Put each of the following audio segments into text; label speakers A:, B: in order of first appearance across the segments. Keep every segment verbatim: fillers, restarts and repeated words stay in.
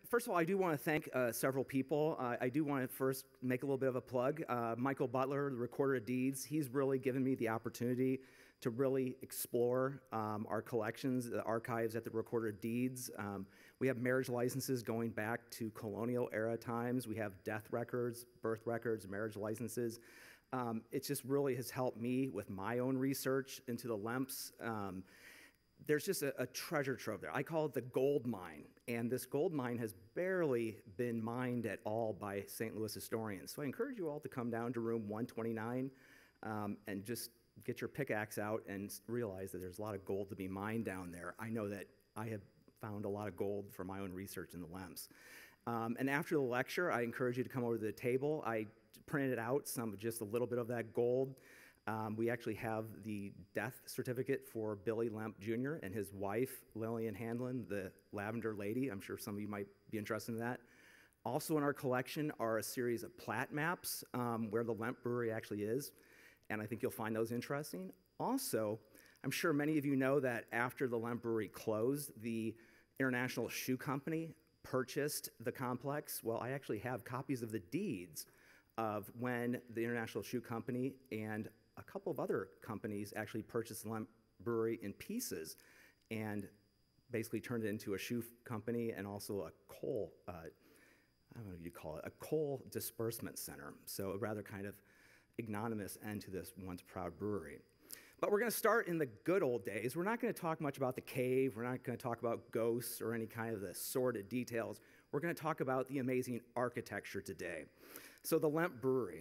A: first of all, I do want to thank uh, several people. Uh, I do want to first make a little bit of a plug. Uh, Michael Butler, the Recorder of Deeds, he's really given me the opportunity to really explore um, our collections, the archives at the Recorder of Deeds. Um, we have marriage licenses going back to colonial era times. We have death records, birth records, marriage licenses. Um, it just really has helped me with my own research into the Lemps. Um, there's just a, a treasure trove there. I call it the gold mine, and this gold mine has barely been mined at all by Saint Louis historians. So I encourage you all to come down to room one twenty-nine um, and just get your pickaxe out and realize that there's a lot of gold to be mined down there. I know that I have found a lot of gold for my own research in the Lemps. Um, and after the lecture, I encourage you to come over to the table. I printed out some, just a little bit of that gold. Um, we actually have the death certificate for Billy Lemp Junior and his wife, Lillian Handlin, the Lavender Lady. I'm sure some of you might be interested in that. Also in our collection are a series of plat maps um, where the Lemp Brewery actually is, and I think you'll find those interesting. Also, I'm sure many of you know that after the Lemp Brewery closed, the International Shoe Company purchased the complex. Well, I actually have copies of the deeds of when the International Shoe Company and a couple of other companies actually purchased the Lemp Brewery in pieces and basically turned it into a shoe company and also a coal, uh, I don't know what you call it, a coal disbursement center. So a rather kind of ignominious end to this once proud brewery. But we're going to start in the good old days. We're not going to talk much about the cave. We're not going to talk about ghosts or any kind of the sordid details. We're going to talk about the amazing architecture today. So the Lemp Brewery.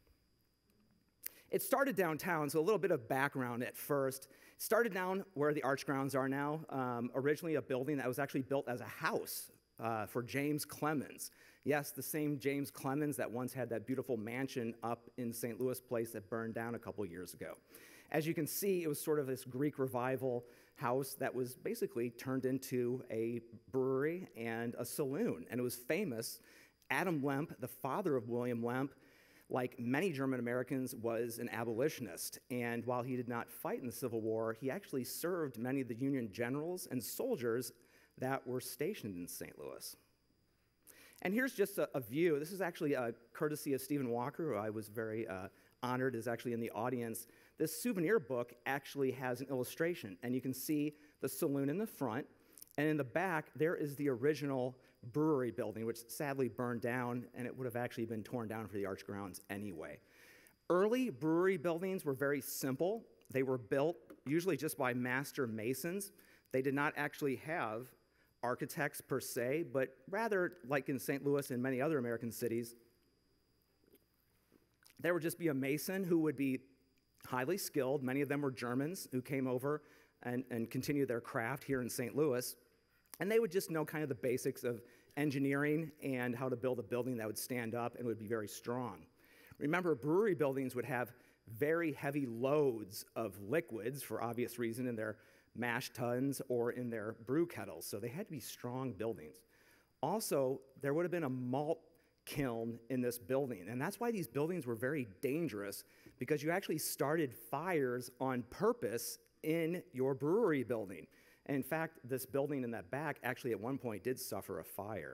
A: It started downtown, so a little bit of background at first. It started down where the Arch Grounds are now, um, originally a building that was actually built as a house uh, for James Clemens. Yes, the same James Clemens that once had that beautiful mansion up in Saint Louis Place that burned down a couple years ago. As you can see, it was sort of this Greek revival house that was basically turned into a brewery and a saloon, and it was famous. Adam Lemp, the father of William Lemp, like many German Americans, was an abolitionist, and while he did not fight in the Civil War, he actually served many of the Union generals and soldiers that were stationed in Saint Louis. And here's just a, a view. This is actually a courtesy of Stephen Walker, who I was very uh, honored is actually in the audience. This souvenir book actually has an illustration, and you can see the saloon in the front, and in the back, there is the original brewery building, which sadly burned down, and it would have actually been torn down for the Arch Grounds anyway. Early brewery buildings were very simple. They were built usually just by master masons. They did not actually have architects per se, but rather, like in Saint Louis and many other American cities, there would just be a mason who would be highly skilled. Many of them were Germans who came over and, and continued their craft here in Saint Louis. And they would just know kind of the basics of engineering and how to build a building that would stand up and would be very strong. Remember, brewery buildings would have very heavy loads of liquids, for obvious reason, in their mash tuns or in their brew kettles. So they had to be strong buildings. Also, there would have been a malt kiln in this building. And that's why these buildings were very dangerous, because you actually started fires on purpose in your brewery building. And in fact, this building in that back actually at one point did suffer a fire.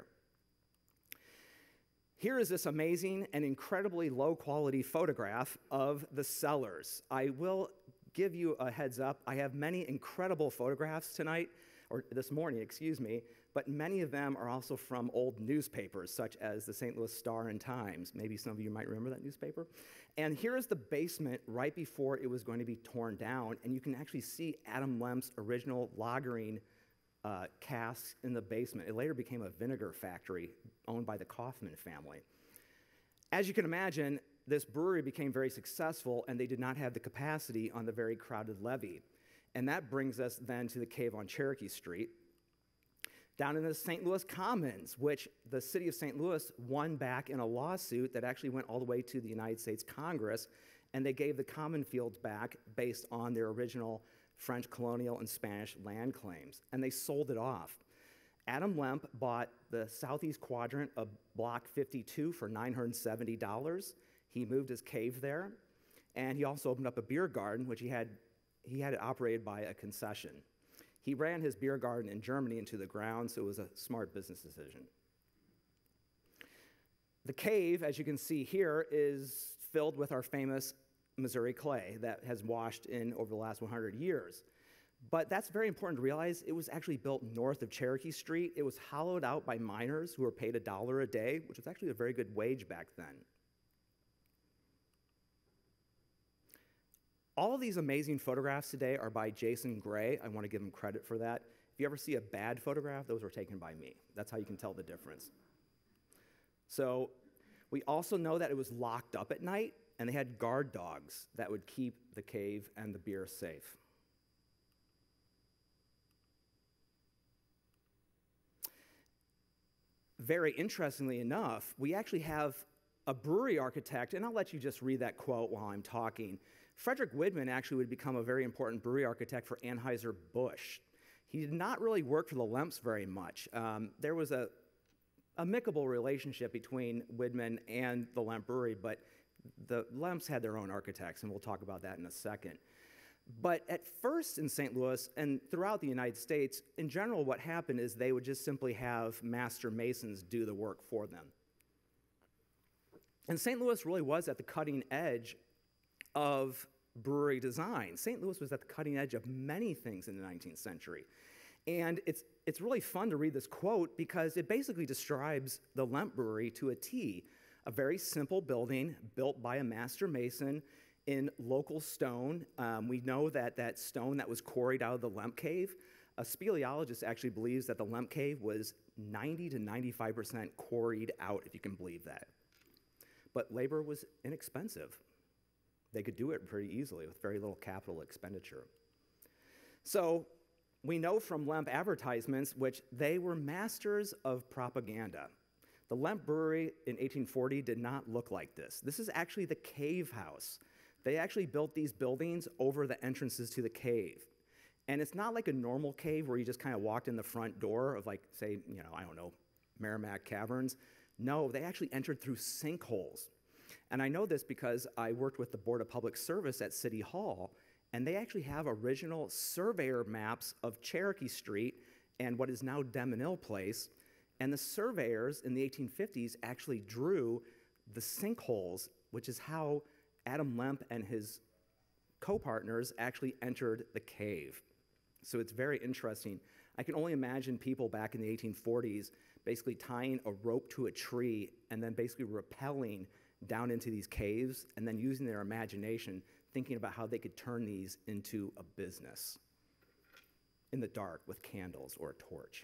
A: Here is this amazing and incredibly low quality photograph of the cellars. I will give you a heads up. I have many incredible photographs tonight, or this morning, excuse me, but many of them are also from old newspapers, such as the Saint Louis Star and Times. Maybe some of you might remember that newspaper. And here is the basement right before it was going to be torn down, and you can actually see Adam Lemp's original lagering uh, casks in the basement. It later became a vinegar factory owned by the Kaufman family. As you can imagine, this brewery became very successful, and they did not have the capacity on the very crowded levee. And that brings us then to the cave on Cherokee Street, down in the Saint Louis Commons, which the city of Saint Louis won back in a lawsuit that actually went all the way to the United States Congress, and they gave the common fields back based on their original French colonial and Spanish land claims, and they sold it off. Adam Lemp bought the southeast quadrant of Block fifty-two for nine hundred seventy dollars. He moved his cave there, and he also opened up a beer garden, which he had, he had it operated by a concession. He ran his beer garden in Germany into the ground, so it was a smart business decision. The cave, as you can see here, is filled with our famous Missouri clay that has washed in over the last one hundred years. But that's very important to realize. It was actually built north of Cherokee Street. It was hollowed out by miners who were paid a dollar a day, which was actually a very good wage back then. All of these amazing photographs today are by Jason Gray. I want to give him credit for that. If you ever see a bad photograph, those were taken by me. That's how you can tell the difference. So we also know that it was locked up at night, and they had guard dogs that would keep the cave and the beer safe. Very interestingly enough, we actually have a brewery architect, and I'll let you just read that quote while I'm talking. Frederick Widman actually would become a very important brewery architect for Anheuser-Busch. He did not really work for the Lemps very much. Um, there was a amicable relationship between Widman and the Lemp Brewery, but the Lemps had their own architects, and we'll talk about that in a second. But at first in Saint Louis and throughout the United States, in general, what happened is they would just simply have master masons do the work for them. And Saint Louis really was at the cutting edge of brewery design. Saint Louis was at the cutting edge of many things in the nineteenth century. And it's, it's really fun to read this quote because it basically describes the Lemp Brewery to a T. A very simple building built by a master mason in local stone. Um, we know that that stone that was quarried out of the Lemp Cave, a speleologist actually believes that the Lemp Cave was ninety to ninety-five percent quarried out, if you can believe that. But labor was inexpensive. They could do it pretty easily with very little capital expenditure. So we know from Lemp advertisements, which they were masters of propaganda. The Lemp Brewery in eighteen forty did not look like this. This is actually the cave house. They actually built these buildings over the entrances to the cave. And it's not like a normal cave where you just kind of walked in the front door of like, say, you know, I don't know, Merrimack Caverns. No, they actually entered through sinkholes. And I know this because I worked with the Board of Public Service at City Hall, and they actually have original surveyor maps of Cherokee Street and what is now Demonil Place. And the surveyors in the eighteen fifties actually drew the sinkholes, which is how Adam Lemp and his co-partners actually entered the cave. So it's very interesting. I can only imagine people back in the eighteen forties basically tying a rope to a tree and then basically rappelling down into these caves and then using their imagination, thinking about how they could turn these into a business in the dark with candles or a torch.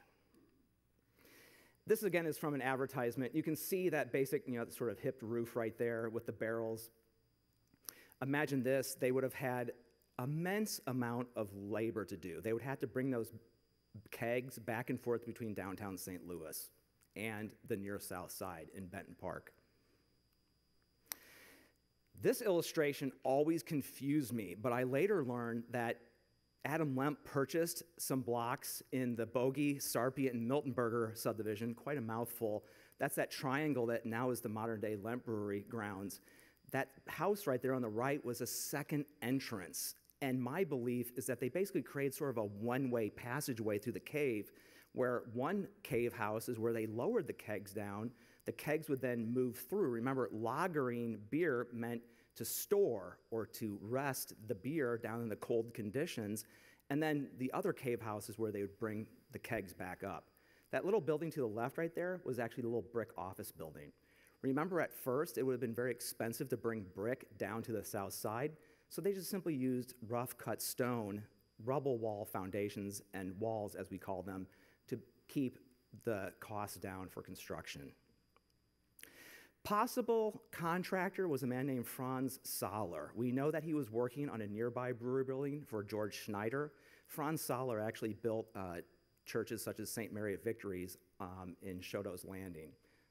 A: This, again, is from an advertisement. You can see that basic, you know, sort of hipped roof right there with the barrels. Imagine this. They would have had immense amount of labor to do. They would have to bring those kegs back and forth between downtown Saint Louis and the near south side in Benton Park. This illustration always confused me, but I later learned that Adam Lemp purchased some blocks in the Bogey, Sarpy, and Miltonberger subdivision, quite a mouthful. That's that triangle that now is the modern-day Lemp Brewery grounds. That house right there on the right was a second entrance, and my belief is that they basically created sort of a one-way passageway through the cave, where one cave house is where they lowered the kegs down. The kegs would then move through. Remember, lagering beer meant to store or to rest the beer down in the cold conditions, and then the other cave house is where they would bring the kegs back up. That little building to the left right there was actually the little brick office building. Remember, at first, it would have been very expensive to bring brick down to the south side, so they just simply used rough-cut stone, rubble wall foundations, and walls, as we call them, to keep the costs down for construction. Possible contractor was a man named Franz Soller. We know that he was working on a nearby brewery building for George Schneider. Franz Soller actually built uh, churches such as Saint Mary of Victories um, in Choteau's Landing.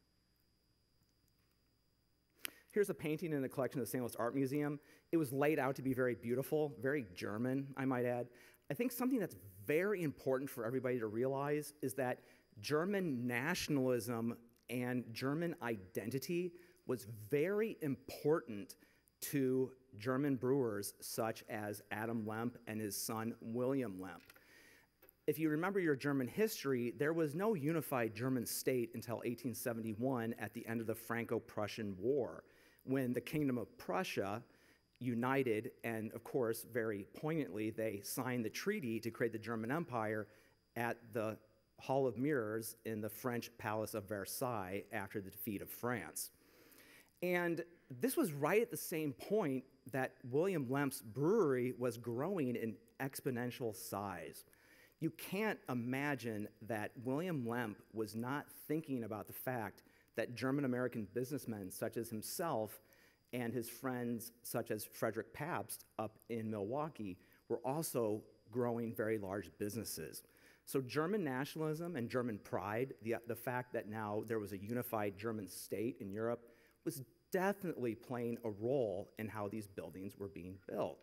A: Here's a painting in the collection of the Saint Louis Art Museum. It was laid out to be very beautiful, very German, I might add. I think something that's very important for everybody to realize is that German nationalism and German identity was very important to German brewers such as Adam Lemp and his son William Lemp. if you remember your German history, there was no unified German state until eighteen seventy-one at the end of the Franco-Prussian War, when the Kingdom of Prussia united, and of course, very poignantly, they signed the treaty to create the German Empire at the Hall of Mirrors in the French Palace of Versailles after the defeat of France. And this was right at the same point that William Lemp's brewery was growing in exponential size. You can't imagine that William Lemp was not thinking about the fact that German-American businessmen such as himself and his friends such as Frederick Pabst up in Milwaukee were also growing very large businesses. So German nationalism and German pride, the, the fact that now there was a unified German state in Europe, was definitely playing a role in how these buildings were being built.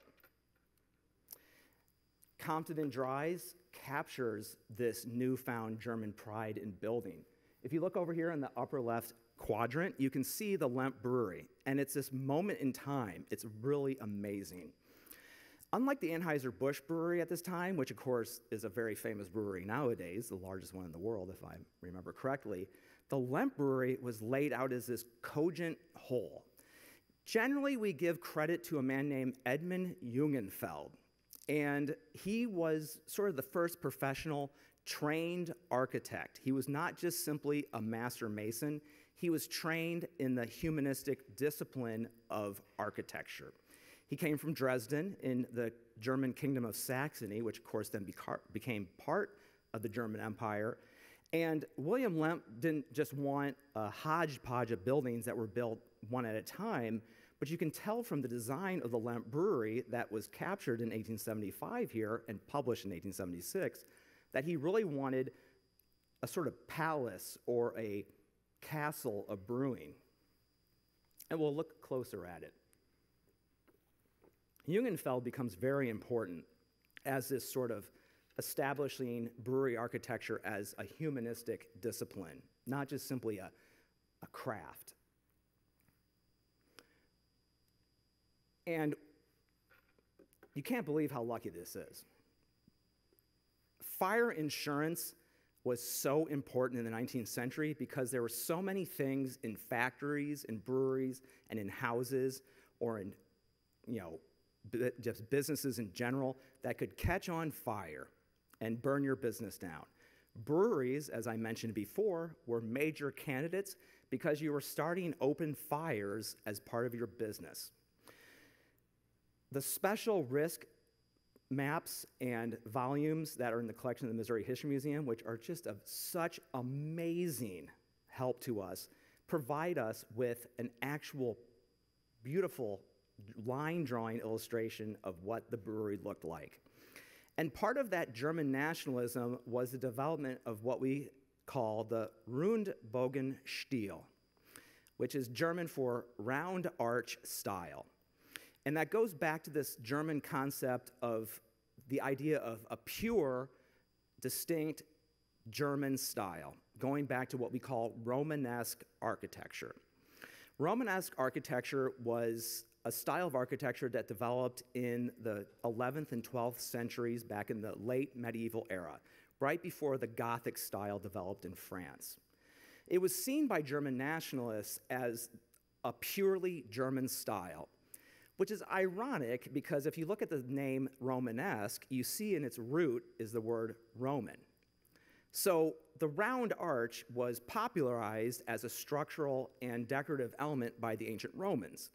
A: Compton and Dries captures this newfound German pride in building. If you look over here in the upper left quadrant, you can see the Lemp Brewery, and it's this moment in time. It's really amazing. Unlike the Anheuser-Busch Brewery at this time, which of course is a very famous brewery nowadays, the largest one in the world if I remember correctly, the Lemp Brewery was laid out as this cogent whole. Generally, we give credit to a man named Edmund Jungenfeld, and he was sort of the first professional trained architect. He was not just simply a master mason, he was trained in the humanistic discipline of architecture. He came from Dresden in the German Kingdom of Saxony, which of course then beca- became part of the German Empire. And William Lemp didn't just want a hodgepodge of buildings that were built one at a time, but you can tell from the design of the Lemp Brewery that was captured in eighteen seventy-five here and published in eighteen seventy-six, that he really wanted a sort of palace or a castle of brewing. And we'll look closer at it. Jungenfeld becomes very important as this sort of establishing brewery architecture as a humanistic discipline, not just simply a, a craft. And you can't believe how lucky this is. Fire insurance was so important in the nineteenth century because there were so many things in factories, in breweries, and in houses, or in, you know, b- just businesses in general that could catch on fire and burn your business down. Breweries, as I mentioned before, were major candidates because you were starting open fires as part of your business. The special risk maps and volumes that are in the collection of the Missouri History Museum, which are just of such amazing help to us, provide us with an actual beautiful line drawing illustration of what the brewery looked like. And part of that German nationalism was the development of what we call the Rundbogenstil, which is German for round arch style. And that goes back to this German concept of the idea of a pure, distinct German style, going back to what we call Romanesque architecture. Romanesque architecture was a style of architecture that developed in the eleventh and twelfth centuries back in the late medieval era, right before the Gothic style developed in France. It was seen by German nationalists as a purely German style, which is ironic because if you look at the name Romanesque, you see in its root is the word Roman. So the round arch was popularized as a structural and decorative element by the ancient Romans.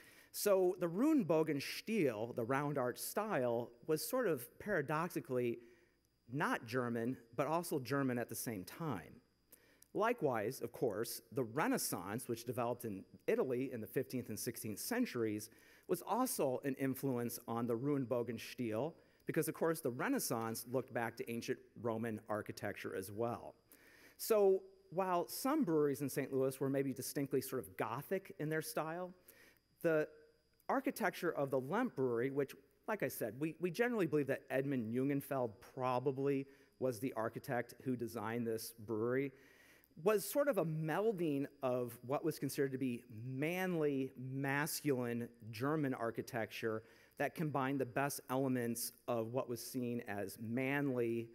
A: So the Rundbogenstil, the round arch style, was sort of paradoxically not German, but also German at the same time. Likewise, of course, the Renaissance, which developed in Italy in the fifteenth and sixteenth centuries, was also an influence on the Rundbogenstil, because of course the Renaissance looked back to ancient Roman architecture as well. So while some breweries in Saint Louis were maybe distinctly sort of Gothic in their style, the architecture of the Lemp Brewery, which, like I said, we, we generally believe that Edmund Jungenfeld probably was the architect who designed this brewery, was sort of a melding of what was considered to be manly, masculine German architecture that combined the best elements of what was seen as manly,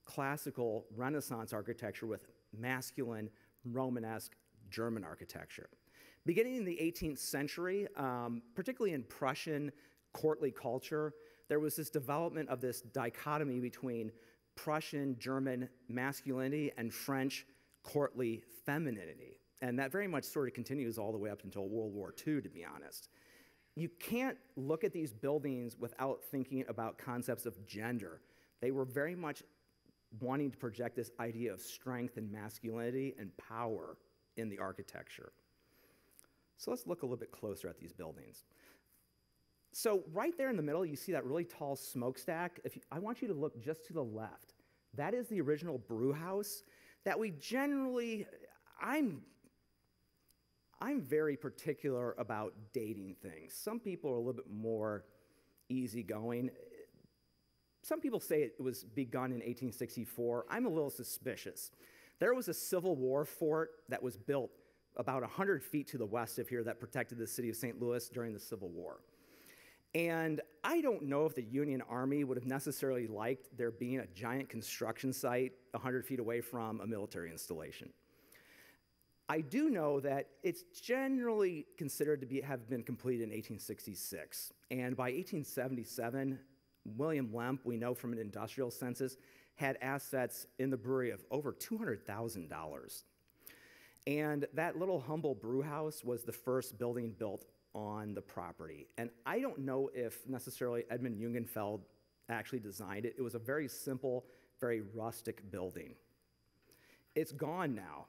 A: classical Renaissance architecture with masculine Romanesque German architecture. Beginning in the eighteenth century, um, particularly in Prussian courtly culture, there was this development of this dichotomy between Prussian German masculinity and French courtly femininity. And that very much sort of continues all the way up until World War Two, to be honest. You can't look at these buildings without thinking about concepts of gender. They were very much wanting to project this idea of strength and masculinity and power in the architecture. So let's look a little bit closer at these buildings. So right there in the middle, you see that really tall smokestack. If you, I want you to look just to the left. That is the original brew house that we generally, I'm, I'm very particular about dating things. Some people are a little bit more easygoing. Some people say it was begun in eighteen sixty-four. I'm a little suspicious. There was a Civil War fort that was built about one hundred feet to the west of here that protected the city of Saint Louis during the Civil War. And I don't know if the Union Army would have necessarily liked there being a giant construction site one hundred feet away from a military installation. I do know that it's generally considered to be, have been completed in eighteen sixty-six. And by eighteen seventy-seven, William Lemp, we know from an industrial census, had assets in the brewery of over two hundred thousand dollars. And that little humble brew house was the first building built on the property. And I don't know if necessarily Edmund Jungenfeld actually designed it. It was a very simple, very rustic building. It's gone now.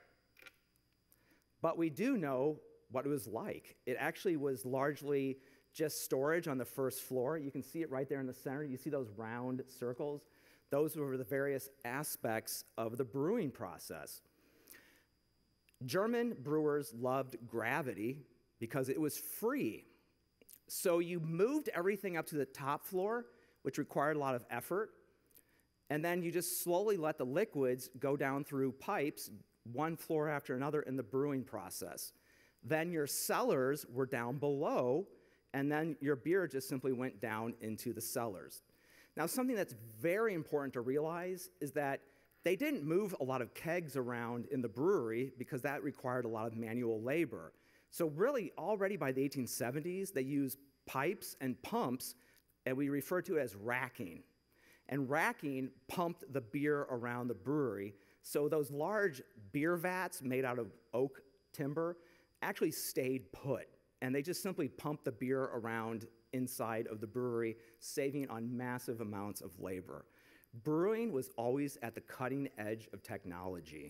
A: But we do know what it was like. It actually was largely just storage on the first floor. You can see it right there in the center. You see those round circles? Those were the various aspects of the brewing process. German brewers loved gravity because it was free. So you moved everything up to the top floor, which required a lot of effort, and then you just slowly let the liquids go down through pipes, one floor after another in the brewing process. Then your cellars were down below, and then your beer just simply went down into the cellars. Now, something that's very important to realize is that they didn't move a lot of kegs around in the brewery because that required a lot of manual labor. So really, already by the eighteen seventies, they used pipes and pumps, and we refer to it as racking. And racking pumped the beer around the brewery, so those large beer vats made out of oak timber actually stayed put, and they just simply pumped the beer around inside of the brewery, saving on massive amounts of labor. Brewing was always at the cutting edge of technology.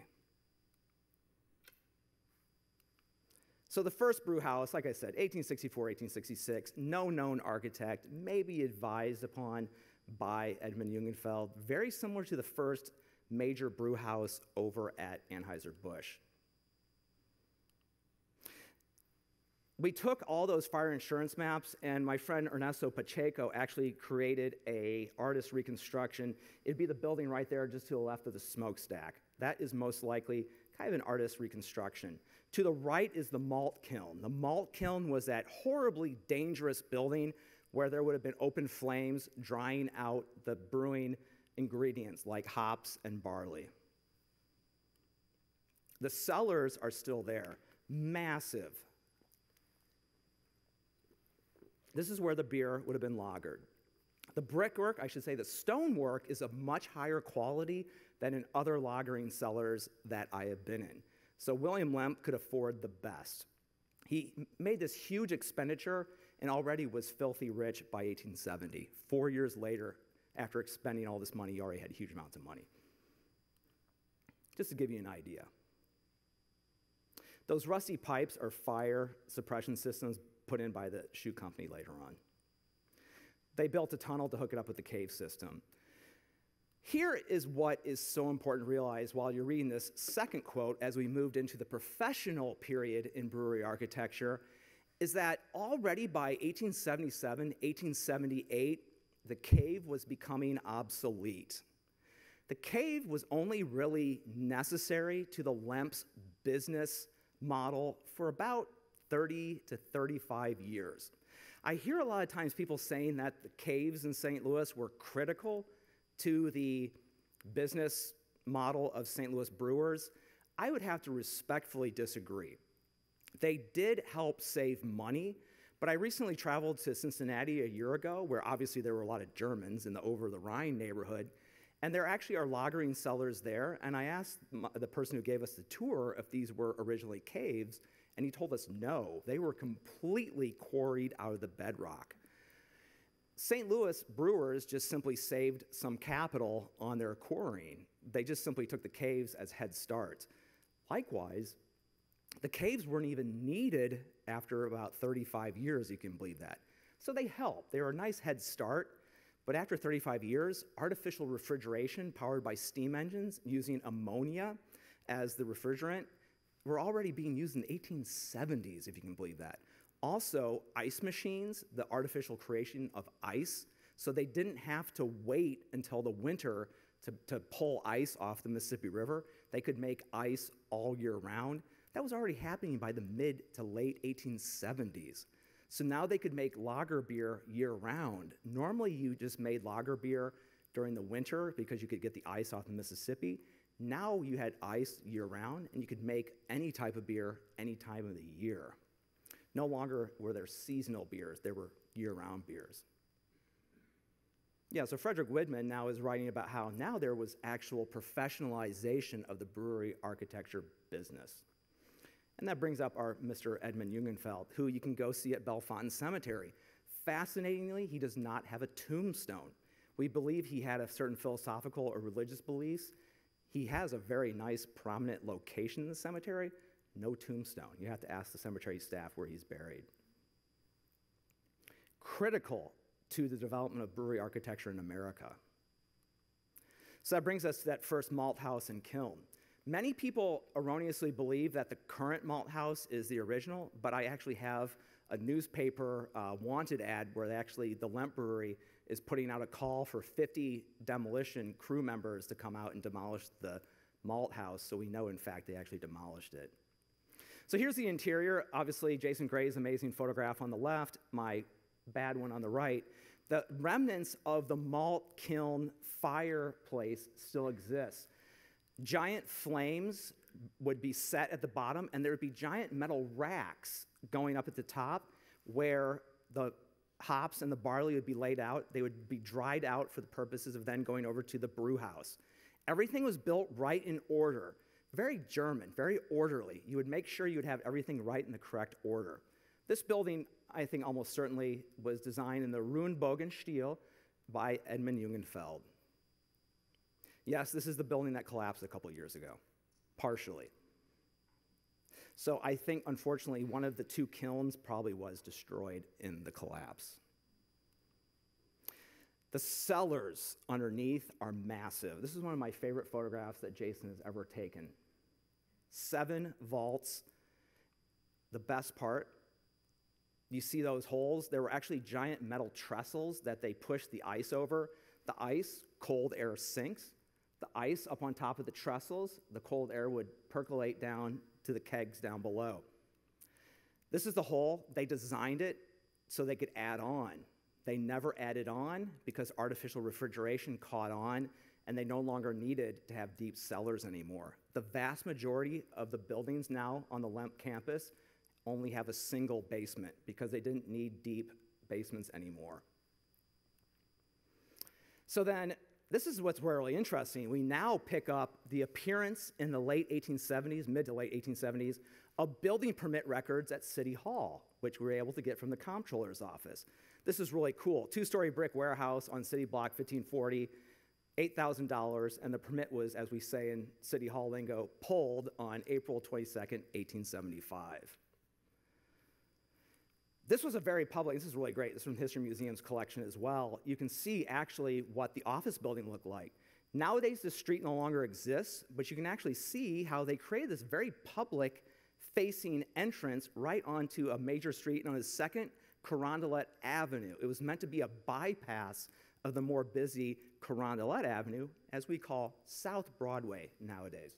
A: So the first brew house, like I said, eighteen sixty-four, eighteen sixty-six, no known architect, maybe advised upon by Edmund Jungenfeld, very similar to the first major brew house over at Anheuser-Busch. We took all those fire insurance maps, and my friend Ernesto Pacheco actually created a artist reconstruction. It'd be the building right there just to the left of the smokestack. That is most likely kind of an artist reconstruction. To the right is the malt kiln. The malt kiln was that horribly dangerous building where there would have been open flames drying out the brewing ingredients like hops and barley. The cellars are still there, massive. This is where the beer would have been lagered. The brickwork, I should say the stonework, is of much higher quality than in other lagering cellars that I have been in. So William Lemp could afford the best. He made this huge expenditure and already was filthy rich by eighteen seventy. Four years later, after expending all this money, he already had huge amounts of money. Just to give you an idea. Those rusty pipes are fire suppression systems put in by the shoe company later on. They built a tunnel to hook it up with the cave system. Here is what is so important to realize while you're reading this second quote as we moved into the professional period in brewery architecture, is that already by eighteen seventy-seven, eighteen seventy-eight, the cave was becoming obsolete. The cave was only really necessary to the Lemp's business model for about thirty to thirty-five years. I hear a lot of times people saying that the caves in Saint Louis were critical to the business model of Saint Louis brewers, I would have to respectfully disagree. They did help save money, but I recently traveled to Cincinnati a year ago, where obviously there were a lot of Germans in the over the Rhine neighborhood, and there actually are lagering cellars there, and I asked the person who gave us the tour if these were originally caves, and he told us no, they were completely quarried out of the bedrock. Saint Louis brewers just simply saved some capital on their quarrying. They just simply took the caves as head starts. Likewise, the caves weren't even needed after about thirty-five years, you can believe that. So they helped. They were a nice head start, but after thirty-five years, artificial refrigeration powered by steam engines using ammonia as the refrigerant were already being used in the eighteen seventies, if you can believe that. Also, ice machines, the artificial creation of ice, so they didn't have to wait until the winter to, to pull ice off the Mississippi River. They could make ice all year round. That was already happening by the mid to late eighteen seventies. So now they could make lager beer year-round. Normally, you just made lager beer during the winter because you could get the ice off the Mississippi. Now you had ice year-round, and you could make any type of beer any time of the year. No longer were there seasonal beers. There were year-round beers. Yeah, so Frederick Widman now is writing about how now there was actual professionalization of the brewery architecture business. And that brings up our Mister Edmund Jungenfeld, who you can go see at Bellefontaine Cemetery. Fascinatingly, he does not have a tombstone. We believe he had a certain philosophical or religious beliefs. He has a very nice, prominent location in the cemetery, no tombstone. You have to ask the cemetery staff where he's buried. Critical to the development of brewery architecture in America. So that brings us to that first malt house and kiln. Many people erroneously believe that the current malt house is the original, but I actually have a newspaper uh, wanted ad where they actually, the Lemp Brewery is putting out a call for fifty demolition crew members to come out and demolish the malt house, so we know, in fact, they actually demolished it. So here's the interior. Obviously, Jason Gray's amazing photograph on the left, my bad one on the right. The remnants of the malt kiln fireplace still exists. Giant flames would be set at the bottom, and there would be giant metal racks going up at the top where the hops and the barley would be laid out. They would be dried out for the purposes of then going over to the brew house. Everything was built right in order. Very German, very orderly. You would make sure you would have everything right in the correct order. This building, I think almost certainly, was designed in the Ruhenbogen style by Edmund Jungenfeld. Yes, this is the building that collapsed a couple years ago, partially. So I think, unfortunately, one of the two kilns probably was destroyed in the collapse. The cellars underneath are massive. This is one of my favorite photographs that Jason has ever taken. Seven vaults. The best part, you see those holes? There were actually giant metal trestles that they pushed the ice over. The ice, cold air sinks. The ice up on top of the trestles, the cold air would percolate down to the kegs down below. This is the hole. They designed it so they could add on. They never added on because artificial refrigeration caught on, and they no longer needed to have deep cellars anymore. The vast majority of the buildings now on the Lemp campus only have a single basement because they didn't need deep basements anymore. So then, this is what's really interesting. We now pick up the appearance in the late eighteen seventies, mid to late eighteen seventies, of building permit records at City Hall, which we were able to get from the comptroller's office. This is really cool. Two-story brick warehouse on City Block fifteen forty, eight thousand dollars, and the permit was, as we say in City Hall lingo, pulled on April twenty-second, eighteen seventy-five. This was a very public, this is really great, this is from the History Museum's collection as well. You can see actually what the office building looked like. Nowadays, the street no longer exists, but you can actually see how they created this very public facing entrance right onto a major street known as Second Carondelet Avenue. It was meant to be a bypass of the more busy Carondelet Avenue, as we call South Broadway nowadays.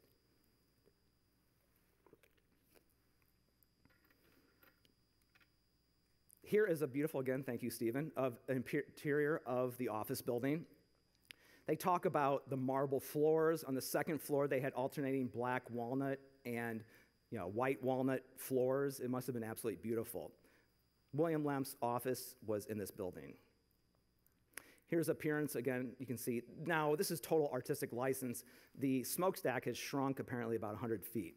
A: Here is a beautiful, again, thank you, Stephen, of interior of the office building. They talk about the marble floors. On the second floor, they had alternating black walnut and you know, white walnut floors. It must have been absolutely beautiful. William Lemp's office was in this building. Here's appearance again, you can see. Now, this is total artistic license. The smokestack has shrunk apparently about one hundred feet.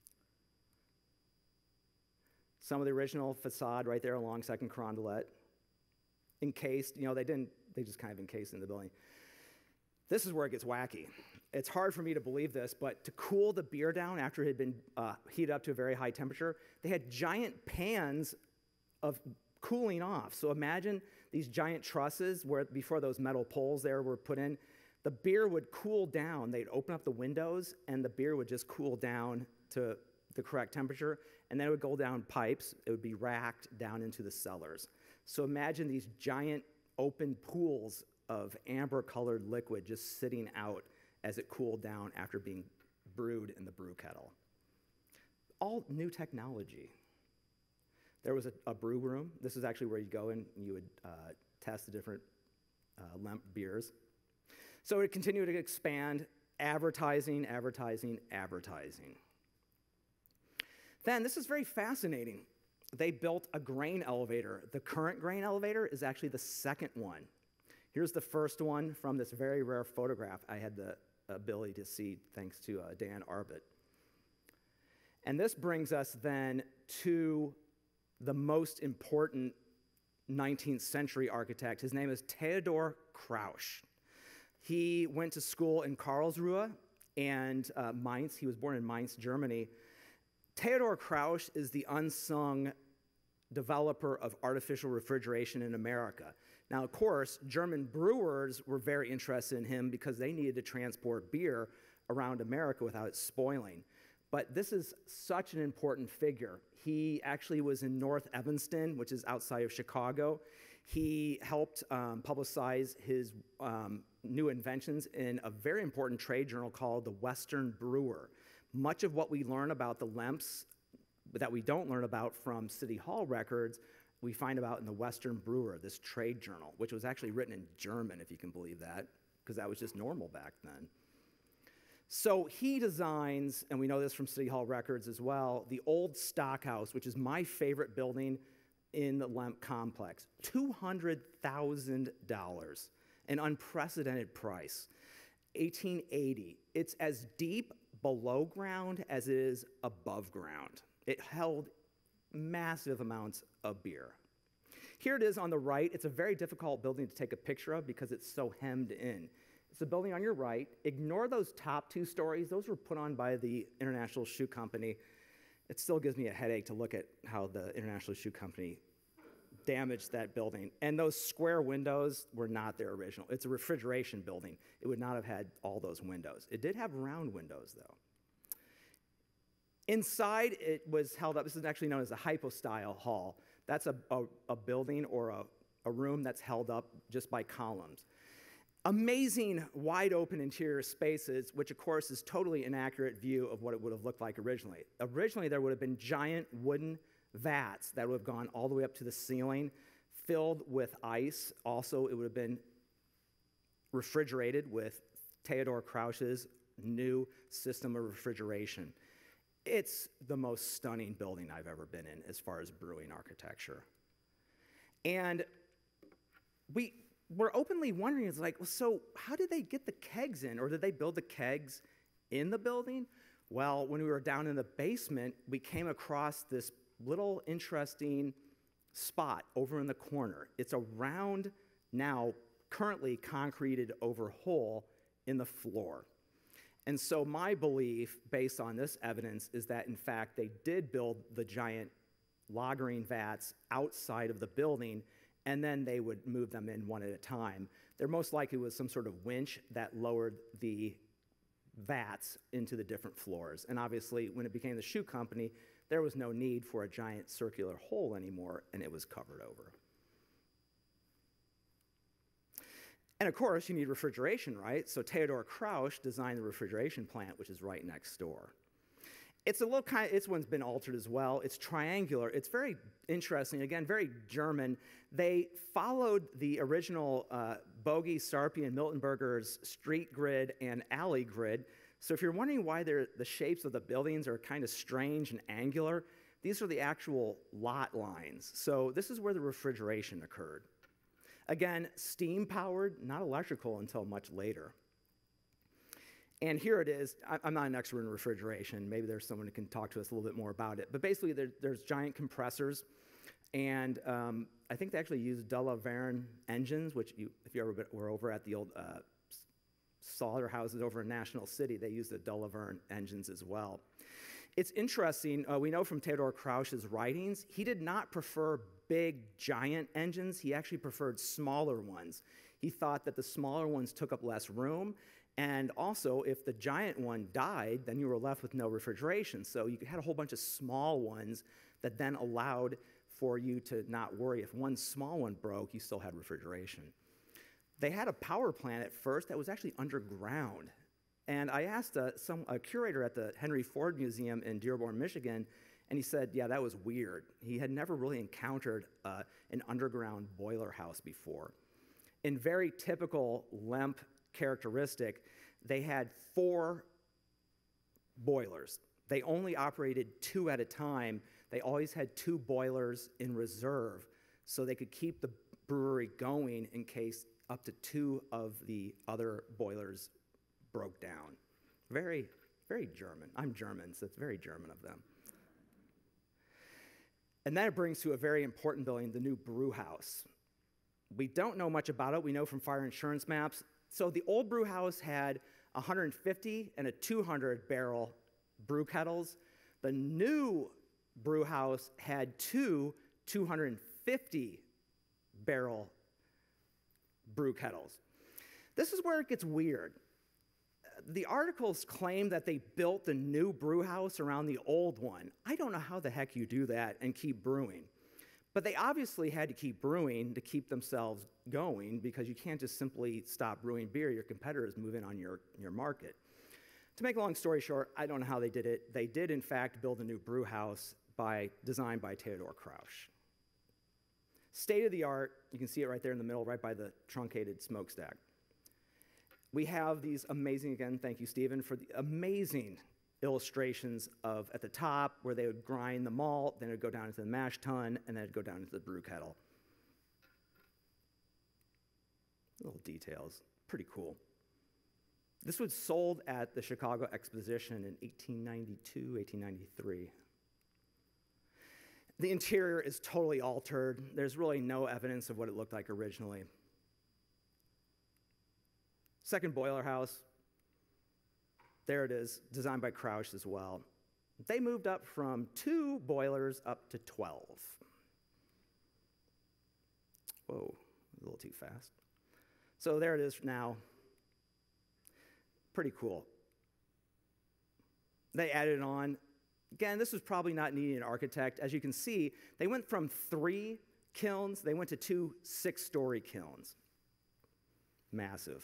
A: Some of the original facade right there along Second Carondelet. Encased, you know, they didn't, they just kind of encased in the building. This is where it gets wacky. It's hard for me to believe this, but to cool the beer down after it had been uh, heated up to a very high temperature, they had giant pans of cooling off. So imagine these giant trusses where before those metal poles there were put in, the beer would cool down. They'd open up the windows and the beer would just cool down to the correct temperature, and then it would go down pipes. It would be racked down into the cellars. So imagine these giant open pools of amber-colored liquid just sitting out as it cooled down after being brewed in the brew kettle. All new technology. There was a, a brew room. This is actually where you go in and you would uh, test the different uh, Lemp beers. So it continued to expand, advertising, advertising, advertising. Then, this is very fascinating. They built a grain elevator. The current grain elevator is actually the second one. Here's the first one from this very rare photograph I had the ability to see thanks to uh, Dan Arbit. And this brings us then to the most important nineteenth century architect. His name is Theodore Krausch. He went to school in Karlsruhe and uh, Mainz. He was born in Mainz, Germany. Theodore Krausch is the unsung developer of artificial refrigeration in America. Now, of course, German brewers were very interested in him because they needed to transport beer around America without it spoiling. But this is such an important figure. He actually was in North Evanston, which is outside of Chicago. He helped um, publicize his um, new inventions in a very important trade journal called the Western Brewer. Much of what we learn about the Lemps that we don't learn about from City Hall records, we find about in the Western Brewer, this trade journal, which was actually written in German, if you can believe that, because that was just normal back then. So he designs, and we know this from City Hall records as well, the old Stockhouse, which is my favorite building in the Lemp complex. two hundred thousand dollars, an unprecedented price. eighteen eighty, it's as deep below ground as it is above ground. It held massive amounts of beer. Here it is on the right. It's a very difficult building to take a picture of because it's so hemmed in. It's the building on your right. Ignore those top two stories. Those were put on by the International Shoe Company. It still gives me a headache to look at how the International Shoe Company damaged that building. And those square windows were not their original. It's a refrigeration building. It would not have had all those windows. It did have round windows, though. Inside, it was held up. This is actually known as a hypostyle hall. That's a, a, a building or a, a room that's held up just by columns. Amazing, wide open interior spaces, which of course is totally inaccurate view of what it would have looked like originally. Originally, there would have been giant wooden vats that would have gone all the way up to the ceiling, filled with ice. Also, it would have been refrigerated with Theodore Krausch's new system of refrigeration. It's the most stunning building I've ever been in as far as brewing architecture. And we were openly wondering, it's like, well, so how did they get the kegs in? Or did they build the kegs in the building? Well, when we were down in the basement, we came across this little interesting spot over in the corner. It's a round, now currently concreted over hole in the floor. And so my belief, based on this evidence, is that in fact they did build the giant lagering vats outside of the building, and then they would move them in one at a time. There most likely was some sort of winch that lowered the vats into the different floors. And obviously, when it became the shoe company, there was no need for a giant circular hole anymore, and it was covered over. And of course, you need refrigeration, right? So Theodore Krausch designed the refrigeration plant, which is right next door. It's a little kind of, this one's been altered as well. It's triangular. It's very interesting, again, very German. They followed the original uh, Bogey, Sarpi, and Miltenberger's street grid and alley grid. So if you're wondering why the shapes of the buildings are kind of strange and angular, these are the actual lot lines. So this is where the refrigeration occurred. Again, steam-powered, not electrical until much later. And here it is. I'm not an expert in refrigeration. Maybe there's someone who can talk to us a little bit more about it. But basically, there, there's giant compressors. And um, I think they actually use de la Verne engines, which you, if you ever been, were over at the old uh, slaughterhouses over in National City, they use the de la Verne engines as well. It's interesting. Uh, we know from Theodore Krausch's writings, he did not prefer big, giant engines. He actually preferred smaller ones. He thought that the smaller ones took up less room. And also, if the giant one died, then you were left with no refrigeration. So you had a whole bunch of small ones that then allowed for you to not worry. If one small one broke, you still had refrigeration. They had a power plant at first that was actually underground. And I asked a, some, a curator at the Henry Ford Museum in Dearborn, Michigan, and he said, yeah, that was weird. He had never really encountered uh, an underground boiler house before. In very typical Lemp characteristic, they had four boilers. They only operated two at a time. They always had two boilers in reserve so they could keep the brewery going in case up to two of the other boilers broke down. Very, very German. I'm German, so it's very German of them. And that brings to a very important building, the new brew house. We don't know much about it. We know from fire insurance maps. So the old brew house had one hundred fifty and a two hundred barrel brew kettles. The new brew house had two two hundred fifty barrel brew kettles. This is where it gets weird. The articles claim that they built the new brew house around the old one. I don't know how the heck you do that and keep brewing. But they obviously had to keep brewing to keep themselves going because you can't just simply stop brewing beer. Your competitors move in on your, your market. To make a long story short, I don't know how they did it. They did, in fact, build a new brew house by, designed by Theodore Krausch. State of the art, you can see it right there in the middle, right by the truncated smokestack. We have these amazing, again, thank you, Stephen, for the amazing illustrations of, at the top, where they would grind the malt, then it would go down into the mash tun, and then it would go down into the brew kettle. Little details, pretty cool. This was sold at the Chicago Exposition in eighteen ninety-two, eighteen ninety-three. The interior is totally altered. There's really no evidence of what it looked like originally. Second boiler house. There it is, designed by Krausch as well. They moved up from two boilers up to twelve. Whoa, a little too fast. So there it is now. Pretty cool. They added on. Again, this was probably not needing an architect. As you can see, they went from three kilns, they went to two six-story kilns. Massive.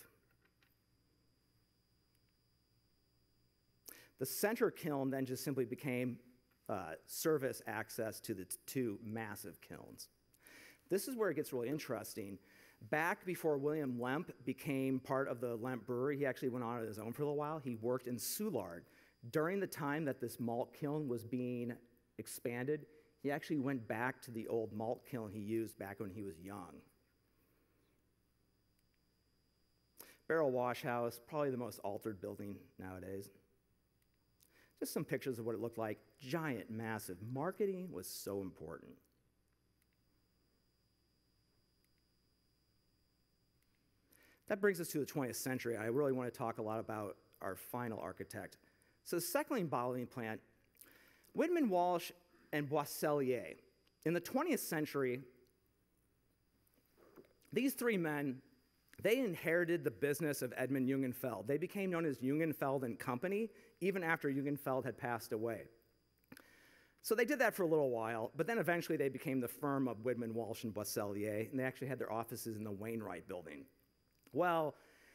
A: The center kiln then just simply became uh, service access to the two massive kilns. This is where it gets really interesting. Back before William Lemp became part of the Lemp Brewery, he actually went on his own for a little while. He worked in Soulard. During the time that this malt kiln was being expanded, he actually went back to the old malt kiln he used back when he was young. Barrel wash house, probably the most altered building nowadays. Just some pictures of what it looked like. Giant, massive. Marketing was so important. That brings us to the twentieth century. I really want to talk a lot about our final architect. So the Seckling bottling plant, Whitman Walsh and Boisselier. In the twentieth century, these three men, they inherited the business of Edmund Jungenfeld. They became known as Jungenfeld and Company, even after Jungenfeld had passed away. So they did that for a little while, but then eventually they became the firm of Whitman Walsh and Boisselier, and they actually had their offices in the Wainwright building. Well,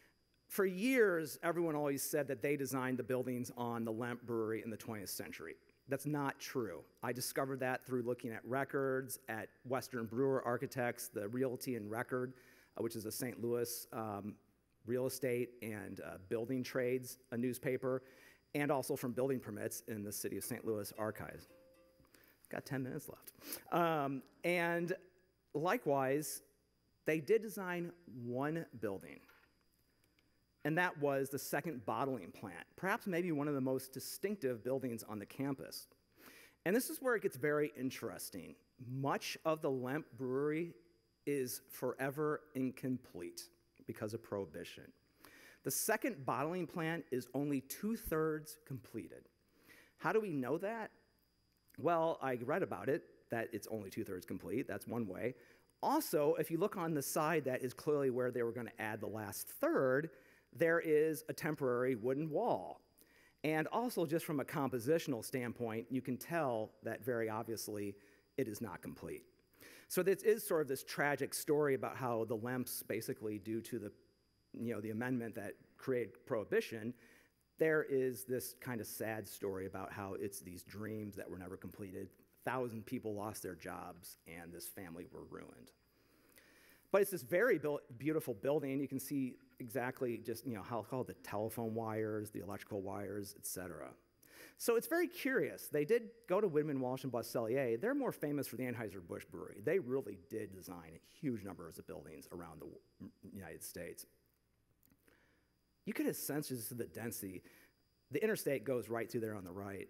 A: For years, everyone always said that they designed the buildings on the Lemp Brewery in the twentieth century. That's not true. I discovered that through looking at records, at Western Brewer Architects, the Realty and Record, uh, which is a Saint Louis um, real estate and uh, building trades, a newspaper, and also from building permits in the City of Saint Louis archives. Got ten minutes left. Um, and likewise, they did design one building, and that was the second bottling plant, perhaps maybe one of the most distinctive buildings on the campus. And this is where it gets very interesting. Much of the Lemp Brewery is forever incomplete because of Prohibition. The second bottling plant is only two-thirds completed. How do we know that? Well, I read about it, that it's only two-thirds complete. That's one way. Also, if you look on the side, that is clearly where they were going to add the last third, there is a temporary wooden wall. And also, just from a compositional standpoint, you can tell that very obviously it is not complete. So this is sort of this tragic story about how the Lemps, basically due to the, you know, the amendment that created Prohibition, there is this kind of sad story about how it's these dreams that were never completed. A thousand people lost their jobs, and this family were ruined. But it's this very beautiful building. You can see exactly just, you know, how called the telephone wires, the electrical wires, et cetera. So it's very curious. They did go to Widman, Walsh, and Boisselier. They're more famous for the Anheuser-Busch Brewery. They really did design huge numbers of buildings around the United States. You could have sensed just the density. The interstate goes right through there on the right.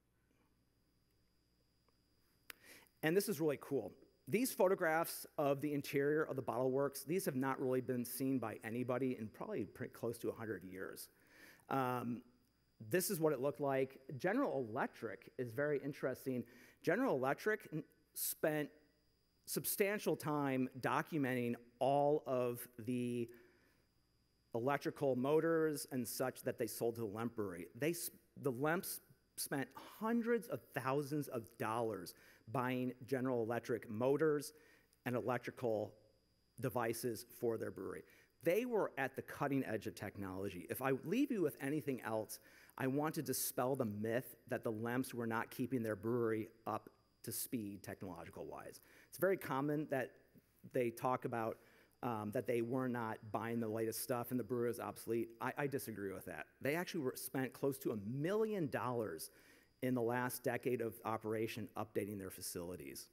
A: And this is really cool. These photographs of the interior of the bottle works, these have not really been seen by anybody in probably pretty close to one hundred years. Um, this is what it looked like. General Electric is very interesting. General Electric spent substantial time documenting all of the electrical motors and such that they sold to the Lemp Brewery. They, the Lemps spent hundreds of thousands of dollars buying General Electric motors and electrical devices for their brewery. They were at the cutting edge of technology. If I leave you with anything else, I want to dispel the myth that the Lemps were not keeping their brewery up to speed technological-wise. It's very common that they talk about um, that they were not buying the latest stuff and the brewery was obsolete. I, I disagree with that. They actually were spent close to a million dollars in the last decade of operation updating their facilities.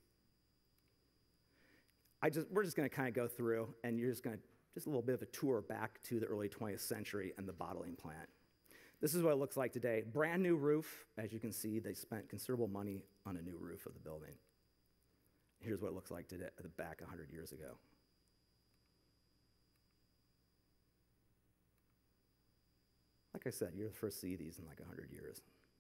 A: I just, we're just going to kind of go through, and you're just going to, just a little bit of a tour back to the early twentieth century and the bottling plant. This is what it looks like today. Brand new roof. As you can see, they spent considerable money on a new roof of the building. Here's what it looks like today, at the back one hundred years ago. Like I said, you're the first to see these in like one hundred years.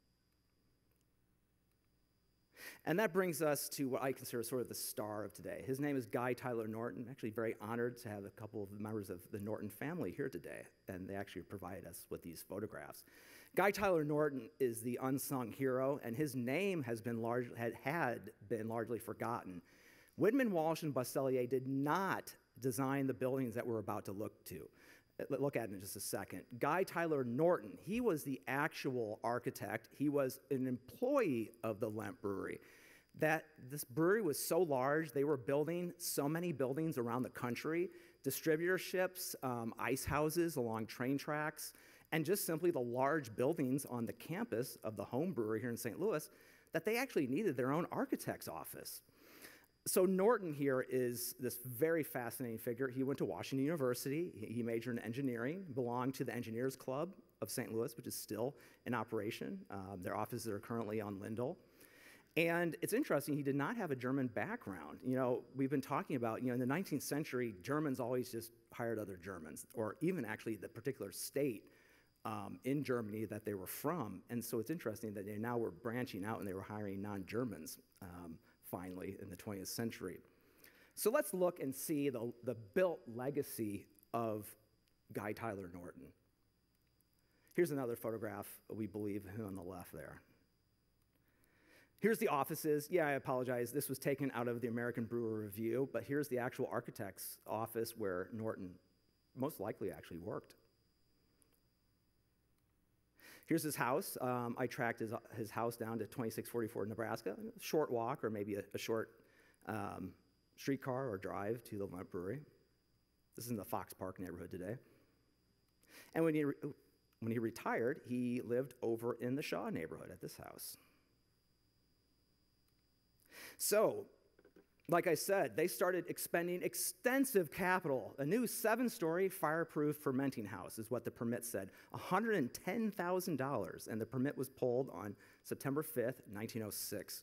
A: And that brings us to what I consider sort of the star of today. His name is Guy Tyler Norton. I'm actually very honored to have a couple of members of the Norton family here today, and they actually provided us with these photographs. Guy Tyler Norton is the unsung hero, and his name has been large, had, had been largely forgotten. Widman, Walsh, and Boisselier did not design the buildings that we're about to look to. Look at it in just a second. Guy Tyler Norton, he was the actual architect. He was an employee of the Lemp Brewery. That this brewery was so large, they were building so many buildings around the country, distributorships, um, ice houses along train tracks, and just simply the large buildings on the campus of the home brewery here in Saint Louis, that they actually needed their own architect's office. So Norton here is this very fascinating figure. He went to Washington University. He majored in engineering, belonged to the Engineers Club of Saint Louis, which is still in operation. Um, their offices are currently on Lindell. And it's interesting, he did not have a German background. You know, we've been talking about, you know, in the nineteenth century, Germans always just hired other Germans, or even actually the particular state um, in Germany that they were from. And so it's interesting that they now were branching out and they were hiring non-Germans. Um, finally, in the twentieth century. So let's look and see the, the built legacy of Guy Tyler Norton. Here's another photograph, we believe, him on the left there. Here's the offices. Yeah, I apologize. This was taken out of the American Brewer Review, but here's the actual architect's office where Norton most likely actually worked. Here's his house. Um, I tracked his, his house down to twenty-six forty-four Nebraska. Short walk or maybe a, a short um, streetcar or drive to the Lemp Brewery. This is in the Fox Park neighborhood today. And when he, re when he retired, he lived over in the Shaw neighborhood at this house. So, like I said, they started expending extensive capital. A new seven-story fireproof fermenting house is what the permit said, one hundred ten thousand dollars, and the permit was pulled on September fifth, nineteen oh six.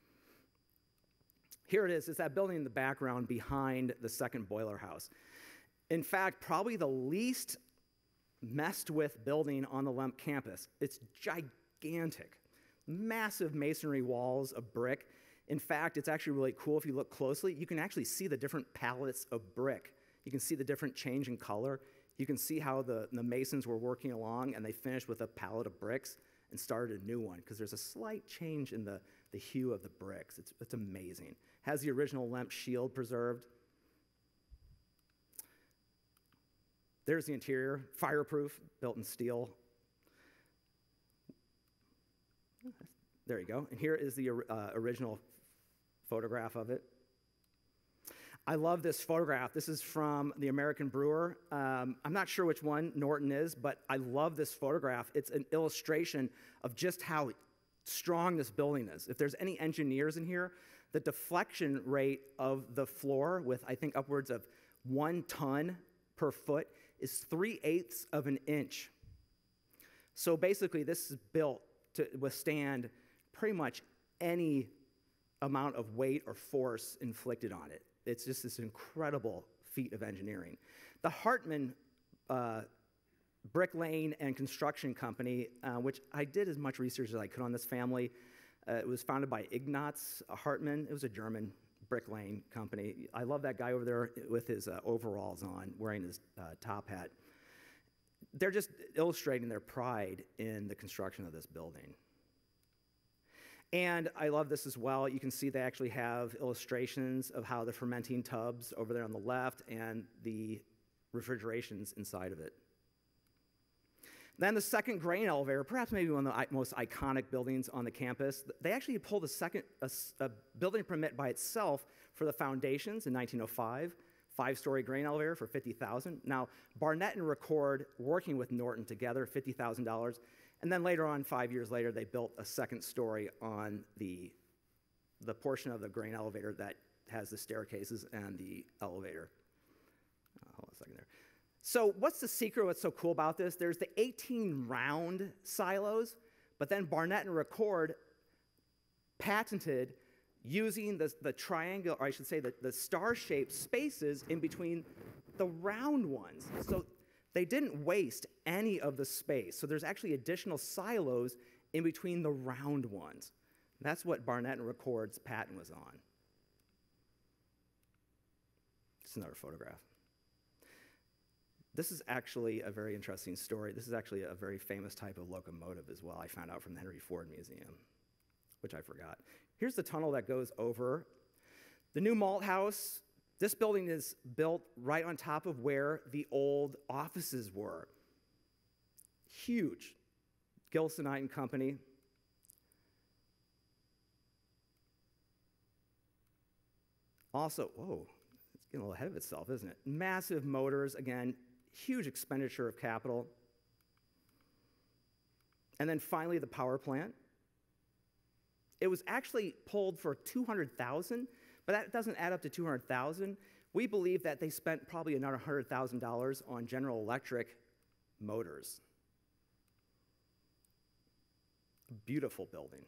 A: Here it is. It's that building in the background behind the second boiler house. In fact, probably the least messed with building on the Lemp campus. It's gigantic. Massive masonry walls of brick. In fact, it's actually really cool if you look closely. You can actually see the different palettes of brick. You can see the different change in color. You can see how the, the masons were working along and they finished with a palette of bricks and started a new one because there's a slight change in the, the hue of the bricks. It's, it's amazing. Has the original Lemp shield preserved. There's the interior, fireproof, built in steel. There you go. And here is the uh, original photograph of it. I love this photograph. This is from the American Brewer. Um, I'm not sure which one Norton is, but I love this photograph. It's an illustration of just how strong this building is. If there's any engineers in here, the deflection rate of the floor with, I think, upwards of one ton per foot is three-eighths of an inch. So basically, this is built to withstand pretty much any amount of weight or force inflicted on it. It's just this incredible feat of engineering. The Hartman uh, Brick Lane and Construction Company, uh, which I did as much research as I could on this family. Uh, it was founded by Ignaz Hartman. It was a German brick lane company. I love that guy over there with his uh, overalls on, wearing his uh, top hat. They're just illustrating their pride in the construction of this building. And I love this as well. You can see they actually have illustrations of how the fermenting tubs over there on the left and the refrigerations inside of it. Then the second grain elevator, perhaps maybe one of the most iconic buildings on the campus. They actually pulled a second a, a building permit by itself for the foundations in nineteen oh five, five-story grain elevator for fifty thousand dollars. Now, Barnett and Record, working with Norton together, fifty thousand dollars. And then later on, five years later, they built a second story on the, the portion of the grain elevator that has the staircases and the elevator. Uh, hold on a second there. So what's the secret? What's so cool about this? There's the eighteen round silos, but then Barnett and Record patented using the, the triangle, or I should say the, the star-shaped spaces in between the round ones. So they didn't waste any of the space. So there's actually additional silos in between the round ones. That's what Barnett and Record's patent was on. It's another photograph. This is actually a very interesting story. This is actually a very famous type of locomotive as well. I found out from the Henry Ford Museum, which I forgot. Here's the tunnel that goes over the new malt house. This building is built right on top of where the old offices were. Huge. Gilsonite and Company. Also, whoa, it's getting a little ahead of itself, isn't it? Massive motors, again, huge expenditure of capital. And then finally, the power plant. It was actually pulled for two hundred thousand dollars, but that doesn't add up to two hundred thousand dollars. We believe that they spent probably another one hundred thousand dollars on General Electric motors. A beautiful building.